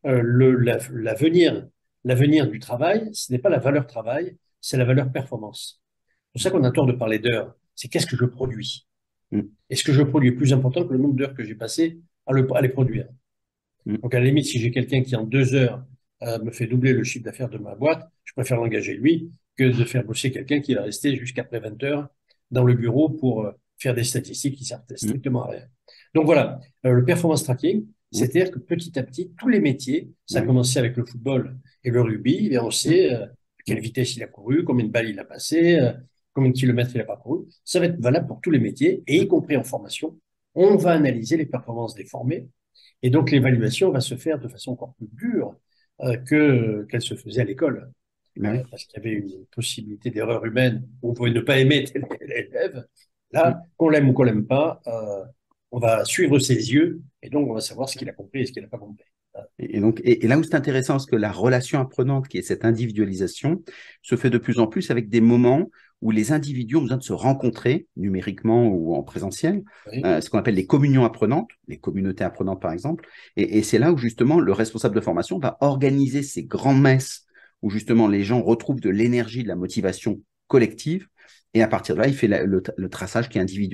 [SPEAKER 2] l'avenir du travail, ce n'est pas la valeur travail, c'est la valeur performance. C'est pour ça qu'on a tort de parler d'heures. C'est qu'est-ce que je produis? Est-ce que je produis est plus important que le nombre d'heures que j'ai passé à les produire? Donc, à la limite, si j'ai quelqu'un qui, en 2 heures, me fait doubler le chiffre d'affaires de ma boîte, je préfère l'engager lui que de faire bosser quelqu'un qui va rester jusqu'après 20 heures dans le bureau pour faire des statistiques qui servent strictement à rien. Donc voilà, le performance tracking, c'est-à-dire que petit à petit, tous les métiers, ça a commencé avec le football et le rugby, et on sait à quelle vitesse il a couru, combien de balles il a passé, combien de kilomètres il a parcouru. Ça va être valable pour tous les métiers, et y compris en formation. On va analyser les performances des formés, et donc l'évaluation va se faire de façon encore plus dure qu'elle se faisait à l'école. Parce qu'il y avait une possibilité d'erreur humaine où on pouvait ne pas aimer tel élève. Là, qu'on l'aime ou qu'on l'aime pas, on va suivre ses yeux et donc on va savoir ce qu'il a compris et ce qu'il n'a pas compris.
[SPEAKER 1] Et là où c'est intéressant, c'est que la relation apprenante, qui est cette individualisation, se fait de plus en plus avec des moments où les individus ont besoin de se rencontrer numériquement ou en présentiel, ce qu'on appelle les communions apprenantes, les communautés apprenantes par exemple. Et c'est là où justement le responsable de formation va organiser ces grandes messes où justement les gens retrouvent de l'énergie, de la motivation collective. Et à partir de là, il fait le traçage qui est individuel.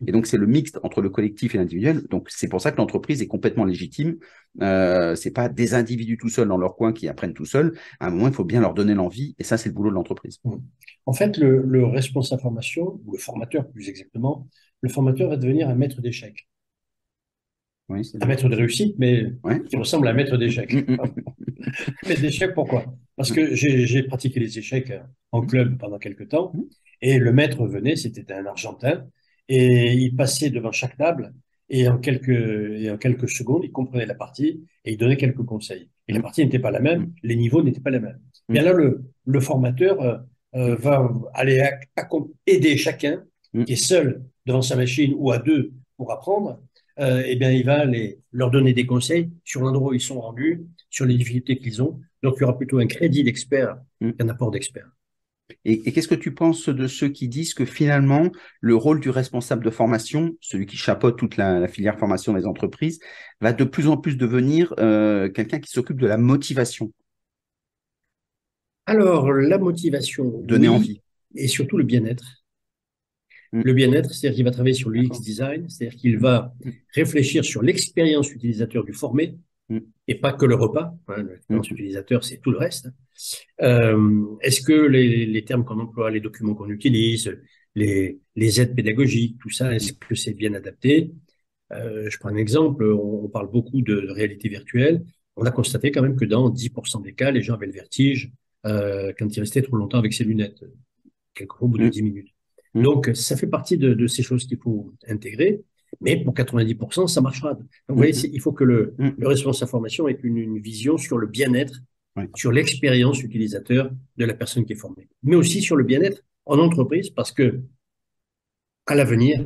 [SPEAKER 1] Et donc, c'est le mixte entre le collectif et l'individuel. Donc, c'est pour ça que l'entreprise est complètement légitime. C'est pas des individus tout seuls dans leur coin qui apprennent tout seuls. À un moment, il faut bien leur donner l'envie. Et ça, c'est le boulot de l'entreprise.
[SPEAKER 2] En fait, le responsable formation, ou le formateur plus exactement, le formateur va devenir un maître d'échecs.
[SPEAKER 1] Oui,
[SPEAKER 2] Un maître de réussite, mais
[SPEAKER 1] ouais.
[SPEAKER 2] qui ressemble à un maître d'échecs. Mais d'échecs, pourquoi? Parce que j'ai pratiqué les échecs en club pendant quelques temps, et le maître venait, c'était un Argentin, et il passait devant chaque table, et en quelques secondes, il comprenait la partie, et il donnait quelques conseils. Et la partie n'était pas la même, les niveaux n'étaient pas les mêmes. Bien là, le formateur va aller aider chacun qui est seul devant sa machine ou à deux pour apprendre, eh bien, il va leur donner des conseils sur l'endroit où ils sont rendus, sur les difficultés qu'ils ont. Donc, il y aura plutôt un crédit d'expert qu'un apport d'expert.
[SPEAKER 1] Et qu'est-ce que tu penses de ceux qui disent que finalement, le rôle du responsable de formation, celui qui chapeaute toute la filière formation des entreprises, va de plus en plus devenir quelqu'un qui s'occupe de la motivation?
[SPEAKER 2] Alors, la motivation,
[SPEAKER 1] Donner
[SPEAKER 2] oui,
[SPEAKER 1] envie.
[SPEAKER 2] et surtout le bien-être. Le bien-être, c'est-à-dire qu'il va travailler sur l'UX design, c'est-à-dire qu'il va réfléchir sur l'expérience utilisateur du formé, et pas que le repas. Hein, l'expérience utilisateur, c'est tout le reste. Est-ce que les termes qu'on emploie, les documents qu'on utilise, les aides pédagogiques, tout ça, est-ce que c'est bien adapté? Je prends un exemple, on parle beaucoup de réalité virtuelle. On a constaté quand même que dans 10% des cas, les gens avaient le vertige quand ils restaient trop longtemps avec ces lunettes, quelquefois au bout de 10 minutes. Donc, ça fait partie de ces choses qu'il faut intégrer, mais pour 90%, ça marchera. Donc, vous voyez, il faut que le responsable formation ait une vision sur le bien-être, sur l'expérience utilisateur de la personne qui est formée, mais aussi sur le bien-être en entreprise, parce que à l'avenir,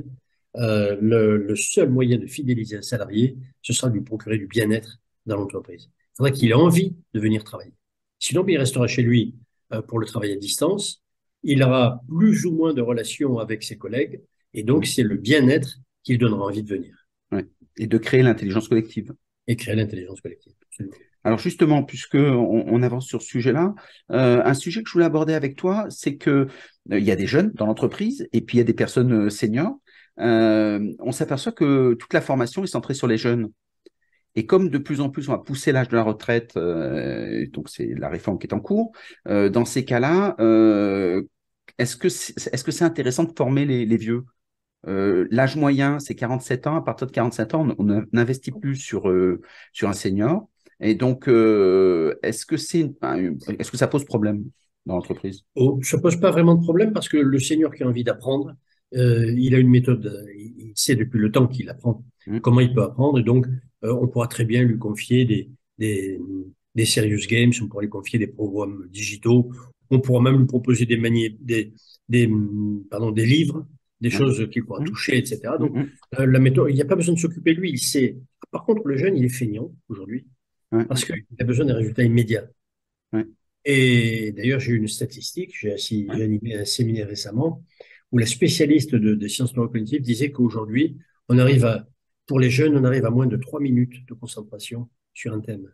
[SPEAKER 2] le seul moyen de fidéliser un salarié, ce sera de lui procurer du bien-être dans l'entreprise. Il faudra qu'il ait envie de venir travailler. Sinon, il restera chez lui pour le travail à distance. Il aura plus ou moins de relations avec ses collègues. Et donc, c'est le bien-être qui lui donnera envie de venir.
[SPEAKER 1] Et de créer l'intelligence collective.
[SPEAKER 2] Et créer l'intelligence collective. Absolument.
[SPEAKER 1] Alors justement, puisque on avance sur ce sujet-là, un sujet que je voulais aborder avec toi, c'est que il y a des jeunes dans l'entreprise et puis il y a des personnes seniors. On s'aperçoit que toute la formation est centrée sur les jeunes. Et comme de plus en plus on va pousser l'âge de la retraite, donc c'est la réforme qui est en cours, dans ces cas-là, est-ce que c'est intéressant de former les vieux? L'âge moyen, c'est 47 ans. À partir de 47 ans, on n'investit plus sur un senior. Et donc, est-ce que ça pose problème dans l'entreprise?
[SPEAKER 2] Oh, ça ne pose pas vraiment de problème parce que le senior qui a envie d'apprendre, il a une méthode, il sait depuis le temps qu'il apprend comment il peut apprendre. Et donc, on pourra très bien lui confier des serious games, on pourra lui confier des programmes digitaux, on pourra même lui proposer des livres, des choses qu'il pourra toucher, etc. Donc, la méthode, il n'y a pas besoin de s'occuper de lui, il sait. Par contre, le jeune, il est feignant aujourd'hui parce qu'il a besoin des résultats immédiats. Et d'ailleurs, j'ai eu une statistique, j'ai animé un séminaire récemment où la spécialiste de sciences neurocognitives disait qu'aujourd'hui, pour les jeunes, on arrive à moins de 3 minutes de concentration sur un thème.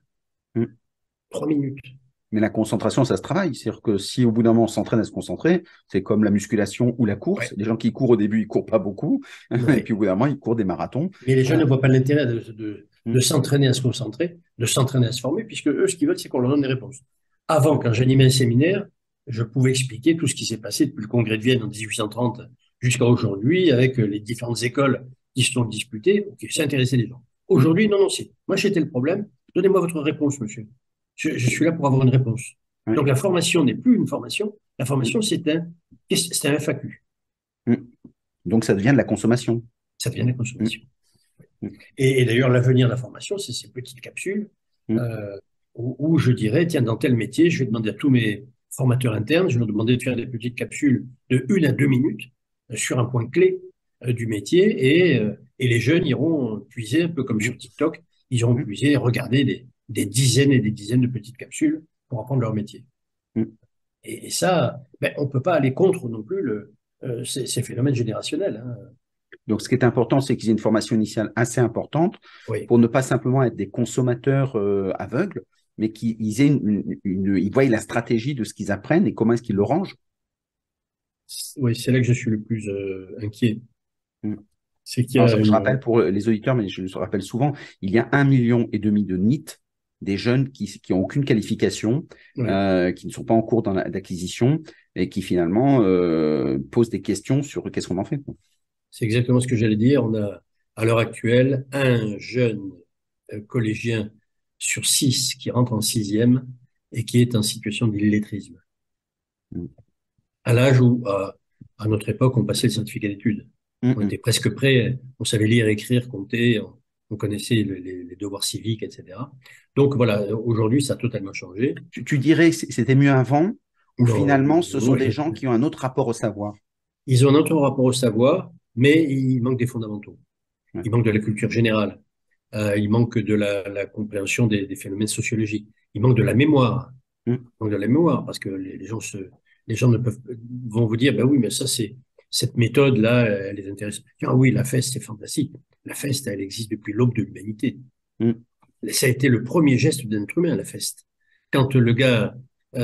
[SPEAKER 2] 3 minutes.
[SPEAKER 1] Mais la concentration, ça se travaille. C'est-à-dire que si au bout d'un moment on s'entraîne à se concentrer, c'est comme la musculation ou la course. Les gens qui courent au début, ils courent pas beaucoup. Et puis au bout d'un moment, ils courent des marathons.
[SPEAKER 2] Mais les jeunes ne voient pas l'intérêt de s'entraîner à se concentrer, de s'entraîner à se former, puisque eux, ce qu'ils veulent, c'est qu'on leur donne des réponses. Avant, quand j'animais un séminaire, je pouvais expliquer tout ce qui s'est passé depuis le congrès de Vienne en 1830 jusqu'à aujourd'hui, avec les différentes écoles qui se sont disputées. Ok, ça intéressait les gens. Aujourd'hui, non, moi, j'étais le problème. Donnez-moi votre réponse, monsieur. Je suis là pour avoir une réponse. Donc, la formation n'est plus une formation. La formation, c'est un FAQ.
[SPEAKER 1] Donc, ça devient de la consommation.
[SPEAKER 2] Ça devient de la consommation. Et d'ailleurs, l'avenir de la formation, c'est ces petites capsules où je dirais, tiens, dans tel métier, je vais demander à tous mes formateurs internes, je vais leur demander de faire des petites capsules de 1 à 2 minutes sur un point clé du métier et les jeunes iront puiser, un peu comme sur TikTok, ils iront puiser et regarder des dizaines et des dizaines de petites capsules pour apprendre leur métier. Et ça, on ne peut pas aller contre non plus ces phénomènes générationnels. Hein.
[SPEAKER 1] Donc, ce qui est important, c'est qu'ils aient une formation initiale assez importante pour ne pas simplement être des consommateurs aveugles, mais qu'ils aient ils voient la stratégie de ce qu'ils apprennent et comment est-ce qu'ils le rangent.
[SPEAKER 2] Oui, c'est là que je suis le plus inquiet. C'est qu'il y
[SPEAKER 1] Alors,
[SPEAKER 2] a
[SPEAKER 1] je
[SPEAKER 2] une...
[SPEAKER 1] rappelle pour les auditeurs, mais je le rappelle souvent, il y a 1,5 million de NEET, des jeunes qui n'ont aucune qualification,
[SPEAKER 2] Ouais,
[SPEAKER 1] qui ne sont pas en cours d'acquisition et qui finalement posent des questions sur qu'est-ce qu'on en fait, quoi.
[SPEAKER 2] c'est exactement ce que j'allais dire. On a à l'heure actuelle un jeune collégien sur 6 qui rentre en sixième et qui est en situation d'illettrisme.
[SPEAKER 1] Mm.
[SPEAKER 2] À l'âge où, à notre époque, on passait le certificat d'études.
[SPEAKER 1] Mm,
[SPEAKER 2] On
[SPEAKER 1] mm.
[SPEAKER 2] était presque prêt, on savait lire, écrire, compter, on connaissait les devoirs civiques, etc. Donc voilà, aujourd'hui, ça a totalement changé.
[SPEAKER 1] Tu dirais que c'était mieux avant ou
[SPEAKER 2] Non,
[SPEAKER 1] finalement ce sont des
[SPEAKER 2] ouais.
[SPEAKER 1] gens qui ont un autre rapport au savoir?
[SPEAKER 2] Ils ont un autre rapport au savoir, mais il manque des fondamentaux.
[SPEAKER 1] Ouais.
[SPEAKER 2] Il manque de la culture générale. Il manque de la compréhension des phénomènes sociologiques. Il manque de la mémoire.
[SPEAKER 1] Mm,
[SPEAKER 2] Il manque de la mémoire parce que les gens ne peuvent, vont vous dire, ben oui, mais ça, cette méthode-là, elle les intéresse. Ah oui, la FEST, c'est fantastique. La FEST, elle existe depuis l'aube de l'humanité.
[SPEAKER 1] mm,
[SPEAKER 2] Ça a été le premier geste d'un être humain, la FEST. Quand le gars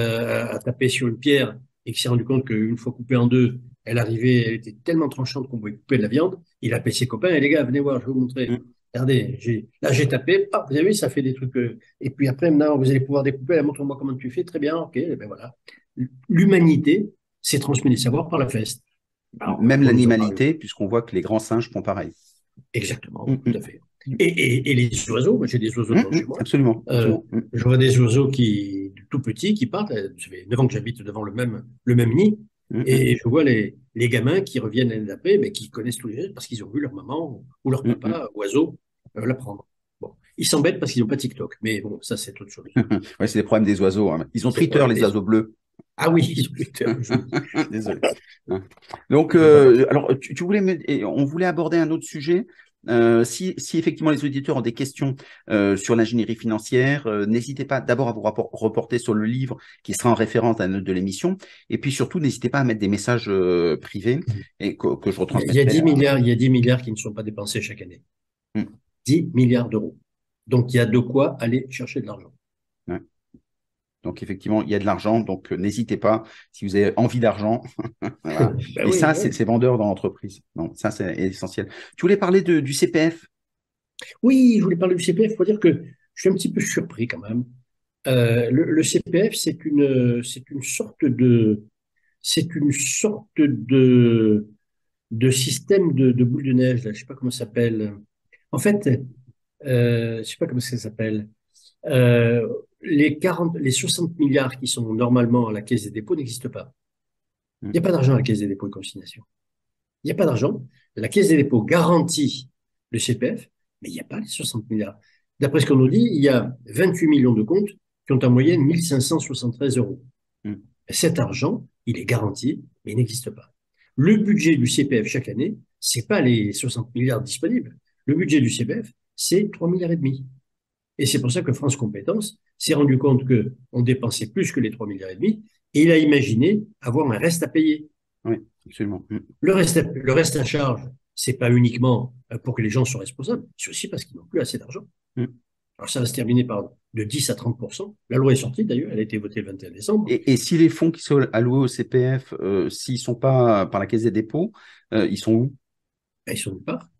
[SPEAKER 2] a tapé sur une pierre et qu'il s'est rendu compte qu'une fois coupée en deux, elle arrivait, elle était tellement tranchante qu'on pouvait couper de la viande, il a appelé ses copains et les gars, venez voir, je vais vous montrer.
[SPEAKER 1] mm.
[SPEAKER 2] Regardez, là j'ai tapé, ah, vous avez vu, ça fait des trucs. Et puis après, maintenant, vous allez pouvoir découper, là, montre-moi comment tu fais, très bien, ok, et ben voilà. L'humanité s'est transmis les savoirs par la FEST. Alors,
[SPEAKER 1] Même
[SPEAKER 2] on nous en parle.
[SPEAKER 1] l'animalité, puisqu'on voit que les grands singes font pareil.
[SPEAKER 2] Exactement,
[SPEAKER 1] Mm,
[SPEAKER 2] oui, tout à
[SPEAKER 1] mm,
[SPEAKER 2] fait. Et les oiseaux, moi j'ai des oiseaux devant chez moi.
[SPEAKER 1] absolument,
[SPEAKER 2] Euh,
[SPEAKER 1] absolument. Mm,
[SPEAKER 2] je vois des oiseaux tout petits qui partent. Ça fait 9 ans que j'habite devant le même nid.
[SPEAKER 1] mm, mm,
[SPEAKER 2] Et je vois les gamins qui reviennent l'année d'après, mais qui connaissent tous les gestes parce qu'ils ont vu leur maman ou leur
[SPEAKER 1] mm, mm.
[SPEAKER 2] papa, oiseau, l'apprendre. Bon, ils s'embêtent parce qu'ils n'ont pas TikTok. Mais bon, ça, c'est autre chose.
[SPEAKER 1] Ouais, c'est des problèmes des oiseaux, hein. Ils ont Twitter,
[SPEAKER 2] Ouais,
[SPEAKER 1] les oiseaux bleus.
[SPEAKER 2] ah oui, ils ont Twitter.
[SPEAKER 1] Désolé. Hein. Donc,
[SPEAKER 2] Je vois pas ça.
[SPEAKER 1] alors, tu voulais et on voulait aborder un autre sujet. Si effectivement les auditeurs ont des questions sur l'ingénierie financière, n'hésitez pas d'abord à vous reporter sur le livre qui sera en référence à la note de l'émission. Et puis surtout, n'hésitez pas à mettre des messages privés et que je
[SPEAKER 2] Il y a
[SPEAKER 1] retransmettrai
[SPEAKER 2] 10 milliards, il y a 10 milliards qui ne sont pas dépensés chaque année.
[SPEAKER 1] Hmm.
[SPEAKER 2] 10 milliards d'euros. Donc, il y a de quoi aller chercher de l'argent.
[SPEAKER 1] Ouais. Donc effectivement, il y a de l'argent, donc n'hésitez pas si vous avez envie d'argent. Voilà.
[SPEAKER 2] Ben
[SPEAKER 1] Et
[SPEAKER 2] oui,
[SPEAKER 1] ça,
[SPEAKER 2] oui.
[SPEAKER 1] c'est vendeur dans l'entreprise. Donc ça, c'est essentiel. Tu voulais parler du CPF?
[SPEAKER 2] Oui, je voulais parler du CPF. Il faut dire que je suis un petit peu surpris quand même. Le CPF, c'est une sorte de système de boule de neige. Là. Je sais pas comment ça s'appelle. En fait, je sais pas comment ça s'appelle. Euh, les 60 milliards qui sont normalement à la Caisse des dépôts n'existent pas.
[SPEAKER 1] Hmm.
[SPEAKER 2] Il n'y a pas d'argent à la Caisse des dépôts et consignation. Il n'y a pas d'argent. La Caisse des dépôts garantit le CPF, mais il n'y a pas les 60 milliards. D'après ce qu'on nous dit, il y a 28 millions de comptes qui ont en moyenne 1573 euros.
[SPEAKER 1] Hmm.
[SPEAKER 2] Cet argent, il est garanti, mais il n'existe pas. Le budget du CPF chaque année, c'est pas les 60 milliards disponibles. Le budget du CPF, c'est 3 milliards et demi. Et c'est pour ça que France Compétences s'est rendu compte que on dépensait plus que les 3 milliards et demi et il a imaginé avoir un reste à payer.
[SPEAKER 1] Oui, absolument. Hmm.
[SPEAKER 2] Le reste à charge, c'est pas uniquement pour que les gens soient responsables, c'est aussi parce qu'ils n'ont plus assez d'argent.
[SPEAKER 1] Hmm.
[SPEAKER 2] Alors ça va se terminer par de 10 à 30%. La loi est sortie d'ailleurs, elle a été votée le 21 décembre.
[SPEAKER 1] Et si les fonds qui sont alloués au CPF, s'ils sont pas par la Caisse des dépôts, ils sont où?
[SPEAKER 2] Ben, ils sont nulle part.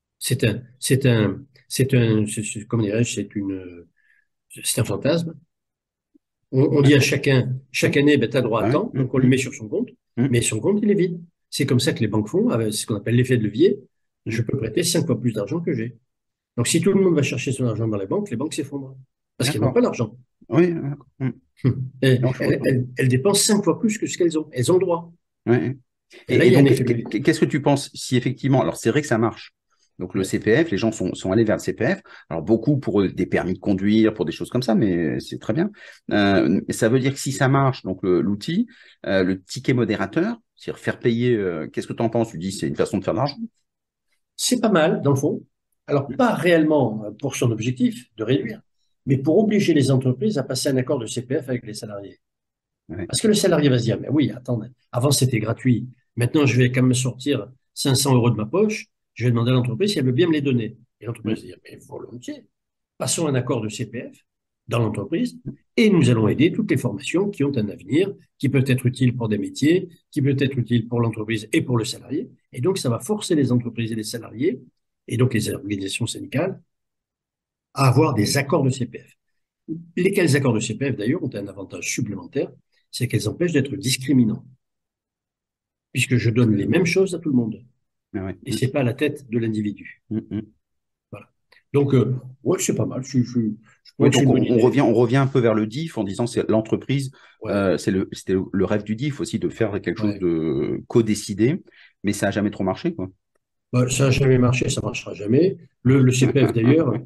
[SPEAKER 2] Comment dirais-je, c'est un fantasme. On dit à
[SPEAKER 1] D'accord.
[SPEAKER 2] chacun, chaque
[SPEAKER 1] Hmm.
[SPEAKER 2] année, ben, tu as droit à
[SPEAKER 1] Ah ouais.
[SPEAKER 2] temps,
[SPEAKER 1] Hmm,
[SPEAKER 2] donc on le
[SPEAKER 1] hmm,
[SPEAKER 2] met sur son compte,
[SPEAKER 1] hmm,
[SPEAKER 2] mais son compte, il est vide. C'est comme ça que les banques font, avec ce qu'on appelle l'effet de levier.
[SPEAKER 1] hmm.
[SPEAKER 2] Je peux prêter 5 fois plus d'argent que j'ai. Donc, si tout le monde va chercher son argent dans les banques s'effondrent. Parce qu'elles n'ont pas
[SPEAKER 1] D'accord.
[SPEAKER 2] d'argent.
[SPEAKER 1] Oui, d'accord. Hmm. Non,
[SPEAKER 2] Elles dépensent 5 fois plus que ce qu'elles ont. Elles ont le droit.
[SPEAKER 1] ouais.
[SPEAKER 2] Et là,
[SPEAKER 1] Et
[SPEAKER 2] il y a un
[SPEAKER 1] donc,
[SPEAKER 2] effet de levier.
[SPEAKER 1] qu'est-ce que tu penses si effectivement, alors c'est vrai que ça marche. Donc le
[SPEAKER 2] Ouais.
[SPEAKER 1] CPF, les gens sont allés vers le CPF. Alors beaucoup pour des permis de conduire, pour des choses comme ça, mais c'est très bien. Ça veut dire que si ça marche, donc l'outil, le ticket modérateur, c'est-à-dire faire payer. Qu'est-ce que tu en penses? Tu dis c'est une façon de faire de l'argent.
[SPEAKER 2] C'est pas mal, dans le fond. Alors, pas réellement pour son objectif de réduire, mais pour obliger les entreprises à passer un accord de CPF avec les salariés.
[SPEAKER 1] Ouais.
[SPEAKER 2] Parce que le salarié va se dire, mais oui, attendez, avant c'était gratuit. Maintenant, je vais quand même sortir 500 euros de ma poche. Je vais demander à l'entreprise si elle veut bien me les donner. Et l'entreprise va
[SPEAKER 1] Mm.
[SPEAKER 2] dire, mais volontiers. Passons un accord de CPF. dans l'entreprise et nous allons aider toutes les formations qui ont un avenir, qui peut être utile pour des métiers, qui peut être utile pour l'entreprise et pour le salarié. Et donc, ça va forcer les entreprises et les salariés et donc les organisations syndicales à avoir des accords de CPF. Lesquels accords de CPF, d'ailleurs, ont un avantage supplémentaire, c'est qu'elles empêchent d'être discriminants, puisque je donne les mêmes choses à tout le monde.
[SPEAKER 1] Ah ouais.
[SPEAKER 2] Et c'est pas la tête de l'individu.
[SPEAKER 1] Mm.
[SPEAKER 2] Voilà. Donc, ouais, c'est pas mal. Je
[SPEAKER 1] Oui,
[SPEAKER 2] crois que c'est
[SPEAKER 1] donc
[SPEAKER 2] une bonne idée.
[SPEAKER 1] on revient un peu vers le DIF en disant c'est l'entreprise,
[SPEAKER 2] Ouais,
[SPEAKER 1] c'était le rêve du DIF aussi de faire quelque chose
[SPEAKER 2] ouais.
[SPEAKER 1] de co-décidé, mais ça a jamais trop marché, quoi.
[SPEAKER 2] Bah, ça n'a jamais marché, ça marchera jamais. Le CPF d'ailleurs,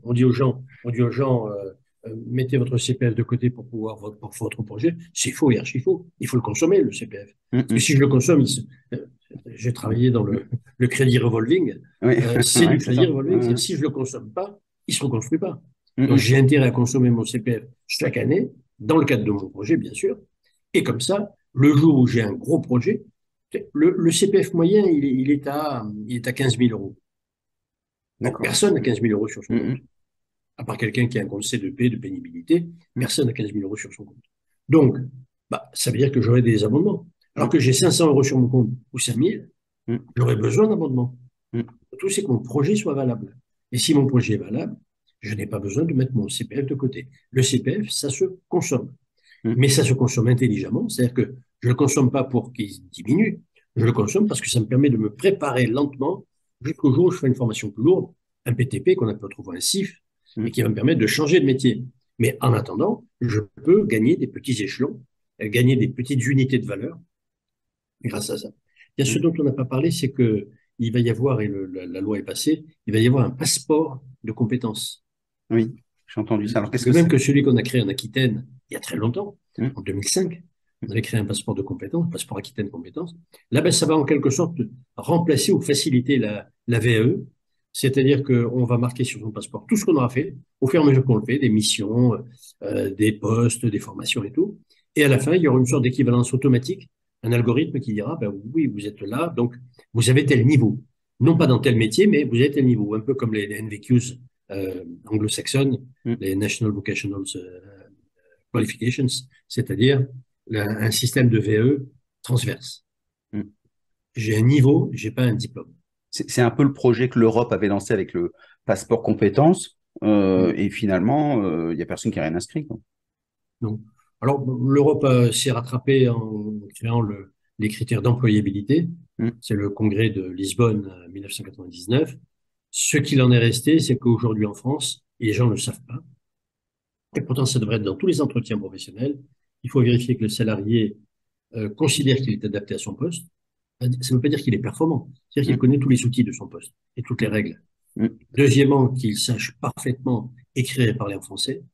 [SPEAKER 2] mettez votre CPF de côté pour pouvoir pour votre projet. C'est faux et archi faux. Il faut le consommer, le CPF. Parce que
[SPEAKER 1] Mm.
[SPEAKER 2] si je le consomme, j'ai travaillé dans le crédit revolving.
[SPEAKER 1] Oui,
[SPEAKER 2] C'est
[SPEAKER 1] ouais,
[SPEAKER 2] du
[SPEAKER 1] c'est
[SPEAKER 2] crédit
[SPEAKER 1] ça.
[SPEAKER 2] revolving. C'est-à-dire, si je le consomme pas, il se reconstruit pas. Donc
[SPEAKER 1] Mm.
[SPEAKER 2] j'ai intérêt à consommer mon CPF chaque année, dans le cadre de mon projet, bien sûr. Et comme ça, le jour où j'ai un gros projet, le CPF moyen, il est à 15 000 euros. Donc,
[SPEAKER 1] D'accord.
[SPEAKER 2] personne n'a 15 000 euros sur son compte.
[SPEAKER 1] Mm.
[SPEAKER 2] À part quelqu'un qui a un compte C2P de pénibilité,
[SPEAKER 1] Mm.
[SPEAKER 2] personne n'a 15 000 euros sur son compte. Donc, bah, ça veut dire que j'aurai des abonnements. Alors
[SPEAKER 1] Mm.
[SPEAKER 2] que j'ai 500 euros sur mon compte ou 5 000,
[SPEAKER 1] Mm.
[SPEAKER 2] j'aurai besoin d'abonnements.
[SPEAKER 1] Mm.
[SPEAKER 2] Tout, c'est que mon projet soit valable. Et si mon projet est valable, je n'ai pas besoin de mettre mon CPF de côté. Le CPF, ça se consomme.
[SPEAKER 1] Mm.
[SPEAKER 2] Mais ça se consomme intelligemment. C'est-à-dire que je ne le consomme pas pour qu'il diminue. Je le consomme parce que ça me permet de me préparer lentement jusqu'au jour où je fais une formation plus lourde, un PTP qu'on appelle trouver un CIF, et
[SPEAKER 1] Mm.
[SPEAKER 2] qui va me permettre de changer de métier. Mais en attendant, je peux gagner des petits échelons, gagner des petites unités de valeur grâce à ça. Il y a ce
[SPEAKER 1] Mm.
[SPEAKER 2] dont on n'a pas parlé, c'est que il va y avoir, et la loi est passée, il va y avoir un passeport de compétences.
[SPEAKER 1] Oui, j'ai entendu ça. Alors, qu'est-ce que
[SPEAKER 2] Le même
[SPEAKER 1] c'est?
[SPEAKER 2] que celui qu'on a créé en Aquitaine il y a très longtemps,
[SPEAKER 1] Mm.
[SPEAKER 2] en 2005. On avait créé un passeport de compétences, un passeport Aquitaine compétences. Là, ben, ça va en quelque sorte remplacer ou faciliter la VAE. C'est-à-dire qu'on va marquer sur son passeport tout ce qu'on aura fait, au fur et à mesure qu'on le fait, des missions, des postes, des formations et tout. Et à la fin, il y aura une sorte d'équivalence automatique, un algorithme qui dira, ben oui, vous êtes là, donc vous avez tel niveau. Non pas dans tel métier, mais vous avez tel niveau. Un peu comme les NVQs anglo-saxonnes,
[SPEAKER 1] Mm.
[SPEAKER 2] les National Vocational Qualifications, c'est-à-dire un système de VE transverse.
[SPEAKER 1] Mm.
[SPEAKER 2] J'ai un niveau, j'ai pas un diplôme.
[SPEAKER 1] C'est un peu le projet que l'Europe avait lancé avec le passeport compétences, et finalement, il y a personne qui a rien inscrit, quoi.
[SPEAKER 2] Donc, alors, l'Europe s'est rattrapée en créant les critères d'employabilité.
[SPEAKER 1] Mm.
[SPEAKER 2] C'est le congrès de Lisbonne 1999. Ce qu'il en est resté, c'est qu'aujourd'hui en France, et les gens ne le savent pas, et pourtant ça devrait être dans tous les entretiens professionnels, il faut vérifier que le salarié considère qu'il est adapté à son poste. Ça ne veut pas dire qu'il est performant, c'est-à-dire qu'il
[SPEAKER 1] Mm.
[SPEAKER 2] connaît tous les outils de son poste et toutes les
[SPEAKER 1] Mm.
[SPEAKER 2] règles.
[SPEAKER 1] Mm.
[SPEAKER 2] Deuxièmement, qu'il sache parfaitement écrire et parler en français,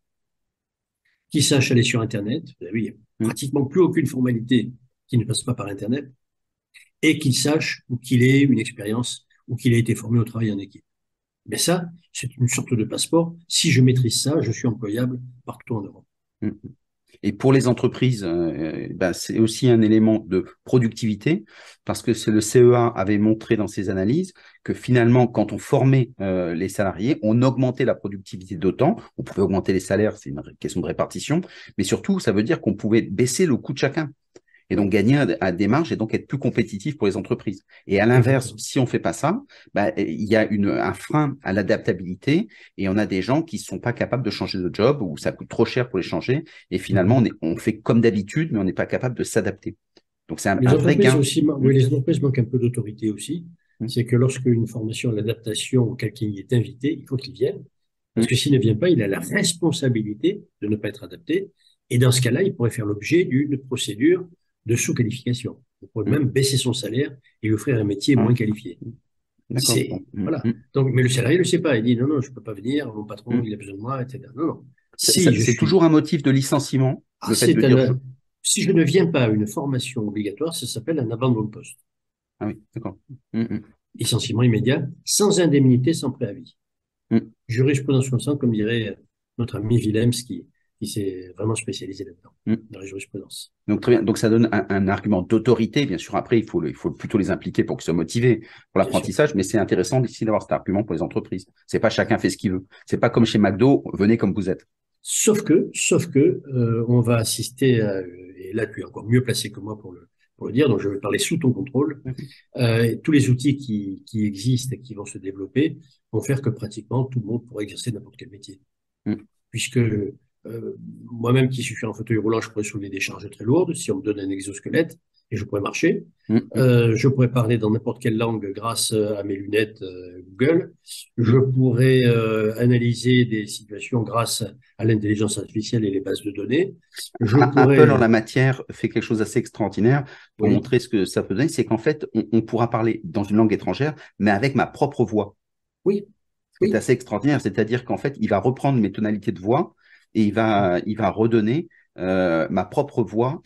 [SPEAKER 2] qu'il sache aller sur Internet. Vous avez vu, il n'y a
[SPEAKER 1] Mm.
[SPEAKER 2] pratiquement plus aucune formalité qui ne passe pas par Internet, et qu'il sache ou qu'il ait une expérience ou qu'il ait été formé au travail en équipe. Mais ça, c'est une sorte de passeport. Si je maîtrise ça, je suis employable partout en Europe.
[SPEAKER 1] Mm. Et pour les entreprises, ben, c'est aussi un élément de productivité, parce que le CEA avait montré dans ses analyses que finalement, quand on formait les salariés, on augmentait la productivité d'autant. On pouvait augmenter les salaires, c'est une question de répartition, mais surtout, ça veut dire qu'on pouvait baisser le coût de chacun et
[SPEAKER 2] Oui,
[SPEAKER 1] donc gagner à des marges et donc être plus compétitif pour les entreprises. Et à l'inverse,
[SPEAKER 2] exactement.
[SPEAKER 1] si on fait pas ça, bah, il y a un frein à l'adaptabilité et on a des gens qui sont pas capables de changer de job ou ça coûte trop cher pour les changer et finalement
[SPEAKER 2] Mhm.
[SPEAKER 1] on fait comme d'habitude mais on n'est pas capable de s'adapter. Donc c'est
[SPEAKER 2] Les
[SPEAKER 1] un vrai
[SPEAKER 2] entreprises
[SPEAKER 1] gain.
[SPEAKER 2] aussi,
[SPEAKER 1] Mm,
[SPEAKER 2] oui, les entreprises manquent un peu d'autorité aussi.
[SPEAKER 1] mm,
[SPEAKER 2] C'est que lorsque une formation à l'adaptation, quelqu'un y est invité, il faut qu'il vienne. Parce
[SPEAKER 1] mm,
[SPEAKER 2] que s'il ne vient pas, il a la responsabilité de ne pas être adapté. Et dans ce cas-là, il pourrait faire l'objet d'une procédure de sous-qualification. On pourrait
[SPEAKER 1] mm.
[SPEAKER 2] même baisser son salaire et lui offrir un métier
[SPEAKER 1] Ouais,
[SPEAKER 2] moins qualifié.
[SPEAKER 1] d'accord.
[SPEAKER 2] C'est,
[SPEAKER 1] Bon,
[SPEAKER 2] voilà. Donc, mais le salarié ne le sait pas. Il dit, non, non, je ne peux pas venir. Mon patron,
[SPEAKER 1] mm.
[SPEAKER 2] il a besoin de moi, etc. Non, non. Si je
[SPEAKER 1] C'est
[SPEAKER 2] suis,
[SPEAKER 1] toujours un motif de licenciement,
[SPEAKER 2] ah,
[SPEAKER 1] le fait de dire
[SPEAKER 2] si je ne viens pas à une formation obligatoire, ça s'appelle un abandon de poste.
[SPEAKER 1] ah oui, d'accord. Mm, mm,
[SPEAKER 2] Licenciement immédiat, sans indemnité, sans préavis.
[SPEAKER 1] mm.
[SPEAKER 2] Jurisprudence constante, comme dirait notre ami Willems, qui s'est vraiment spécialisé là-dedans,
[SPEAKER 1] Mm.
[SPEAKER 2] dans la jurisprudence.
[SPEAKER 1] Donc, très bien. Donc, ça donne un argument d'autorité. Bien sûr, après, il faut plutôt les impliquer pour qu'ils soient motivés pour
[SPEAKER 2] Bien sûr.
[SPEAKER 1] l'apprentissage, mais c'est intéressant ici d'avoir cet argument pour les entreprises. C'est pas chacun fait ce qu'il veut. C'est pas comme chez McDo, venez comme vous êtes.
[SPEAKER 2] on va assister à, et là tu es encore mieux placé que moi pour le dire, donc je vais parler sous ton contrôle.
[SPEAKER 1] Mhm.
[SPEAKER 2] Tous les outils qui existent et qui vont se développer vont faire que pratiquement tout le monde pourra exercer n'importe quel métier.
[SPEAKER 1] Mhm.
[SPEAKER 2] Puisque moi-même qui suis en fauteuil roulant, je pourrais soulever des charges très lourdes si on me donne un exosquelette et je pourrais marcher.
[SPEAKER 1] Mhm.
[SPEAKER 2] Je pourrais parler dans n'importe quelle langue grâce à mes lunettes Google. Je pourrais analyser des situations grâce à l'intelligence artificielle et les bases de données. Je
[SPEAKER 1] Apple, en
[SPEAKER 2] pourrais,
[SPEAKER 1] la matière, fait quelque chose d'assez extraordinaire pour
[SPEAKER 2] oui,
[SPEAKER 1] montrer ce que ça peut donner. C'est qu'en fait, on pourra parler dans une langue étrangère, mais avec ma propre voix.
[SPEAKER 2] oui,
[SPEAKER 1] Ce qui est
[SPEAKER 2] oui.
[SPEAKER 1] assez extraordinaire, c'est-à-dire qu'en fait, il va reprendre mes tonalités de voix et il va redonner ma propre voix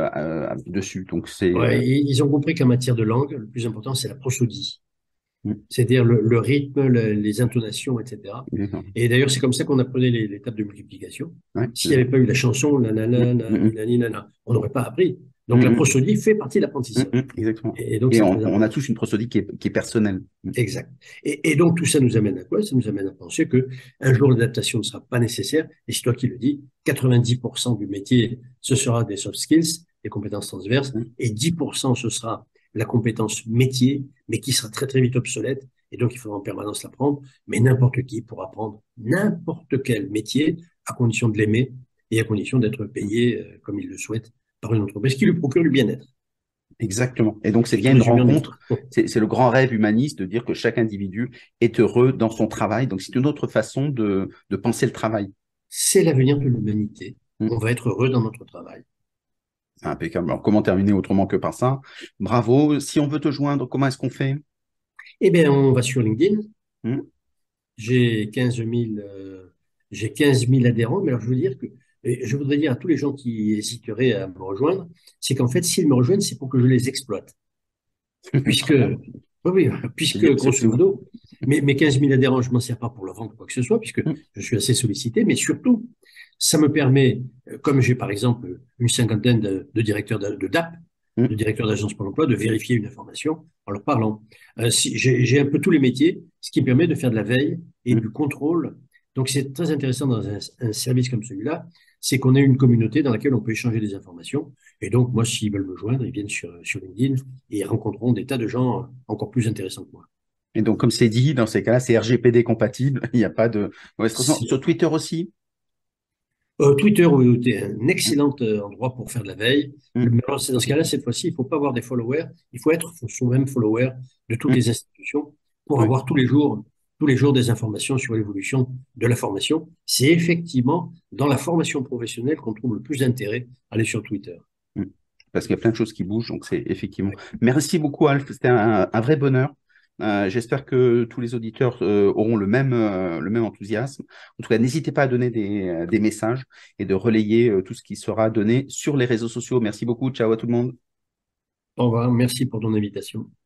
[SPEAKER 1] dessus. Donc, c'est.
[SPEAKER 2] Ouais, ils ont compris qu'en matière de langue, le plus important, c'est la prosodie.
[SPEAKER 1] Mm,
[SPEAKER 2] C'est-à-dire le rythme, les intonations, etc.
[SPEAKER 1] d'accord.
[SPEAKER 2] Et d'ailleurs, c'est comme ça qu'on apprenait les tables de multiplication.
[SPEAKER 1] Ouais,
[SPEAKER 2] S'il n'y avait pas eu la chanson,
[SPEAKER 1] mm,
[SPEAKER 2] nanana,
[SPEAKER 1] mm,
[SPEAKER 2] nanani, nana, on n'aurait pas appris.
[SPEAKER 1] mm,
[SPEAKER 2] Donc la
[SPEAKER 1] mm,
[SPEAKER 2] prosodie fait partie de l'apprentissage.
[SPEAKER 1] exactement.
[SPEAKER 2] Et donc
[SPEAKER 1] Et
[SPEAKER 2] c'est
[SPEAKER 1] on,
[SPEAKER 2] très
[SPEAKER 1] on a
[SPEAKER 2] important.
[SPEAKER 1] tous une prosodie qui est personnelle. Mm.
[SPEAKER 2] Exact. Et donc tout ça nous amène à quoi? Ça nous amène à penser que un jour l'adaptation ne sera pas nécessaire. Et c'est toi qui le dis, 90% du métier, ce sera des soft skills, des compétences transverses,
[SPEAKER 1] Mm.
[SPEAKER 2] et 10% ce sera la compétence métier, mais qui sera très très vite obsolète. Et donc il faudra en permanence l'apprendre. Mais n'importe qui pourra apprendre n'importe quel métier à condition de l'aimer et à condition d'être
[SPEAKER 1] Mm.
[SPEAKER 2] payé comme il le souhaite par une entreprise qui lui procure du bien-être.
[SPEAKER 1] Exactement. Et donc, c'est
[SPEAKER 2] J'ai
[SPEAKER 1] bien
[SPEAKER 2] tout
[SPEAKER 1] une
[SPEAKER 2] résumé en 10
[SPEAKER 1] rencontre. C'est le grand rêve humaniste de dire que chaque individu est heureux dans son travail. Donc, c'est une autre façon de penser le travail.
[SPEAKER 2] C'est l'avenir de l'humanité.
[SPEAKER 1] Mm.
[SPEAKER 2] On va être heureux dans notre travail.
[SPEAKER 1] C'est impeccable. Alors, comment terminer autrement que par ça? Bravo. Si on veut te joindre, comment est-ce qu'on fait?
[SPEAKER 2] Eh bien, on va sur LinkedIn.
[SPEAKER 1] Mm.
[SPEAKER 2] J'ai 15 000, j'ai 15 000 adhérents, mais alors je veux dire que, et je voudrais dire à tous les gens qui hésiteraient à me rejoindre, c'est qu'en fait, s'ils me rejoignent, c'est pour que je les exploite. Puisque, oui, puisque, grosso
[SPEAKER 1] Surtout.
[SPEAKER 2] modo, mes 15 000 adhérents, je m'en sers pas pour leur vendre quoi que ce soit, puisque
[SPEAKER 1] Mm.
[SPEAKER 2] je suis assez sollicité, mais surtout, ça me permet, comme j'ai par exemple une cinquantaine de directeurs de DAP, de
[SPEAKER 1] Mm.
[SPEAKER 2] directeurs d'agence pour l'emploi, de vérifier une information en leur parlant. Si, j'ai un peu tous les métiers, ce qui me permet de faire de la veille et
[SPEAKER 1] Mm.
[SPEAKER 2] du contrôle. Donc, c'est très intéressant dans un service comme celui-là, c'est qu'on ait une communauté dans laquelle on peut échanger des informations. Et donc, moi, s'ils veulent me joindre, ils viennent sur LinkedIn et ils rencontreront des tas de gens encore plus intéressants que moi.
[SPEAKER 1] Et donc, comme c'est dit, dans ces cas-là, c'est RGPD compatible. Il n'y a pas de mauvaise transmission.
[SPEAKER 2] C'est-
[SPEAKER 1] Sur Twitter aussi?
[SPEAKER 2] Twitter est un excellent endroit pour faire de la veille.
[SPEAKER 1] Mm.
[SPEAKER 2] Mais alors, dans ce cas-là, cette fois-ci, il ne faut pas avoir des followers. Il faut être soi-même follower de toutes
[SPEAKER 1] Mm.
[SPEAKER 2] les institutions pour
[SPEAKER 1] Ouais.
[SPEAKER 2] avoir tous les jours des informations sur l'évolution de la formation. C'est effectivement dans la formation professionnelle qu'on trouve le plus d'intérêt à aller sur Twitter.
[SPEAKER 1] Mm. Parce qu'il y a plein de choses qui bougent, donc c'est effectivement.
[SPEAKER 2] Ouais.
[SPEAKER 1] Merci beaucoup, Alf. C'était un vrai bonheur. J'espère que tous les auditeurs auront le même enthousiasme. En tout cas, n'hésitez pas à donner des messages et de relayer tout ce qui sera donné sur les réseaux sociaux. Merci beaucoup. Ciao à tout le monde.
[SPEAKER 2] Au revoir. Merci pour ton invitation.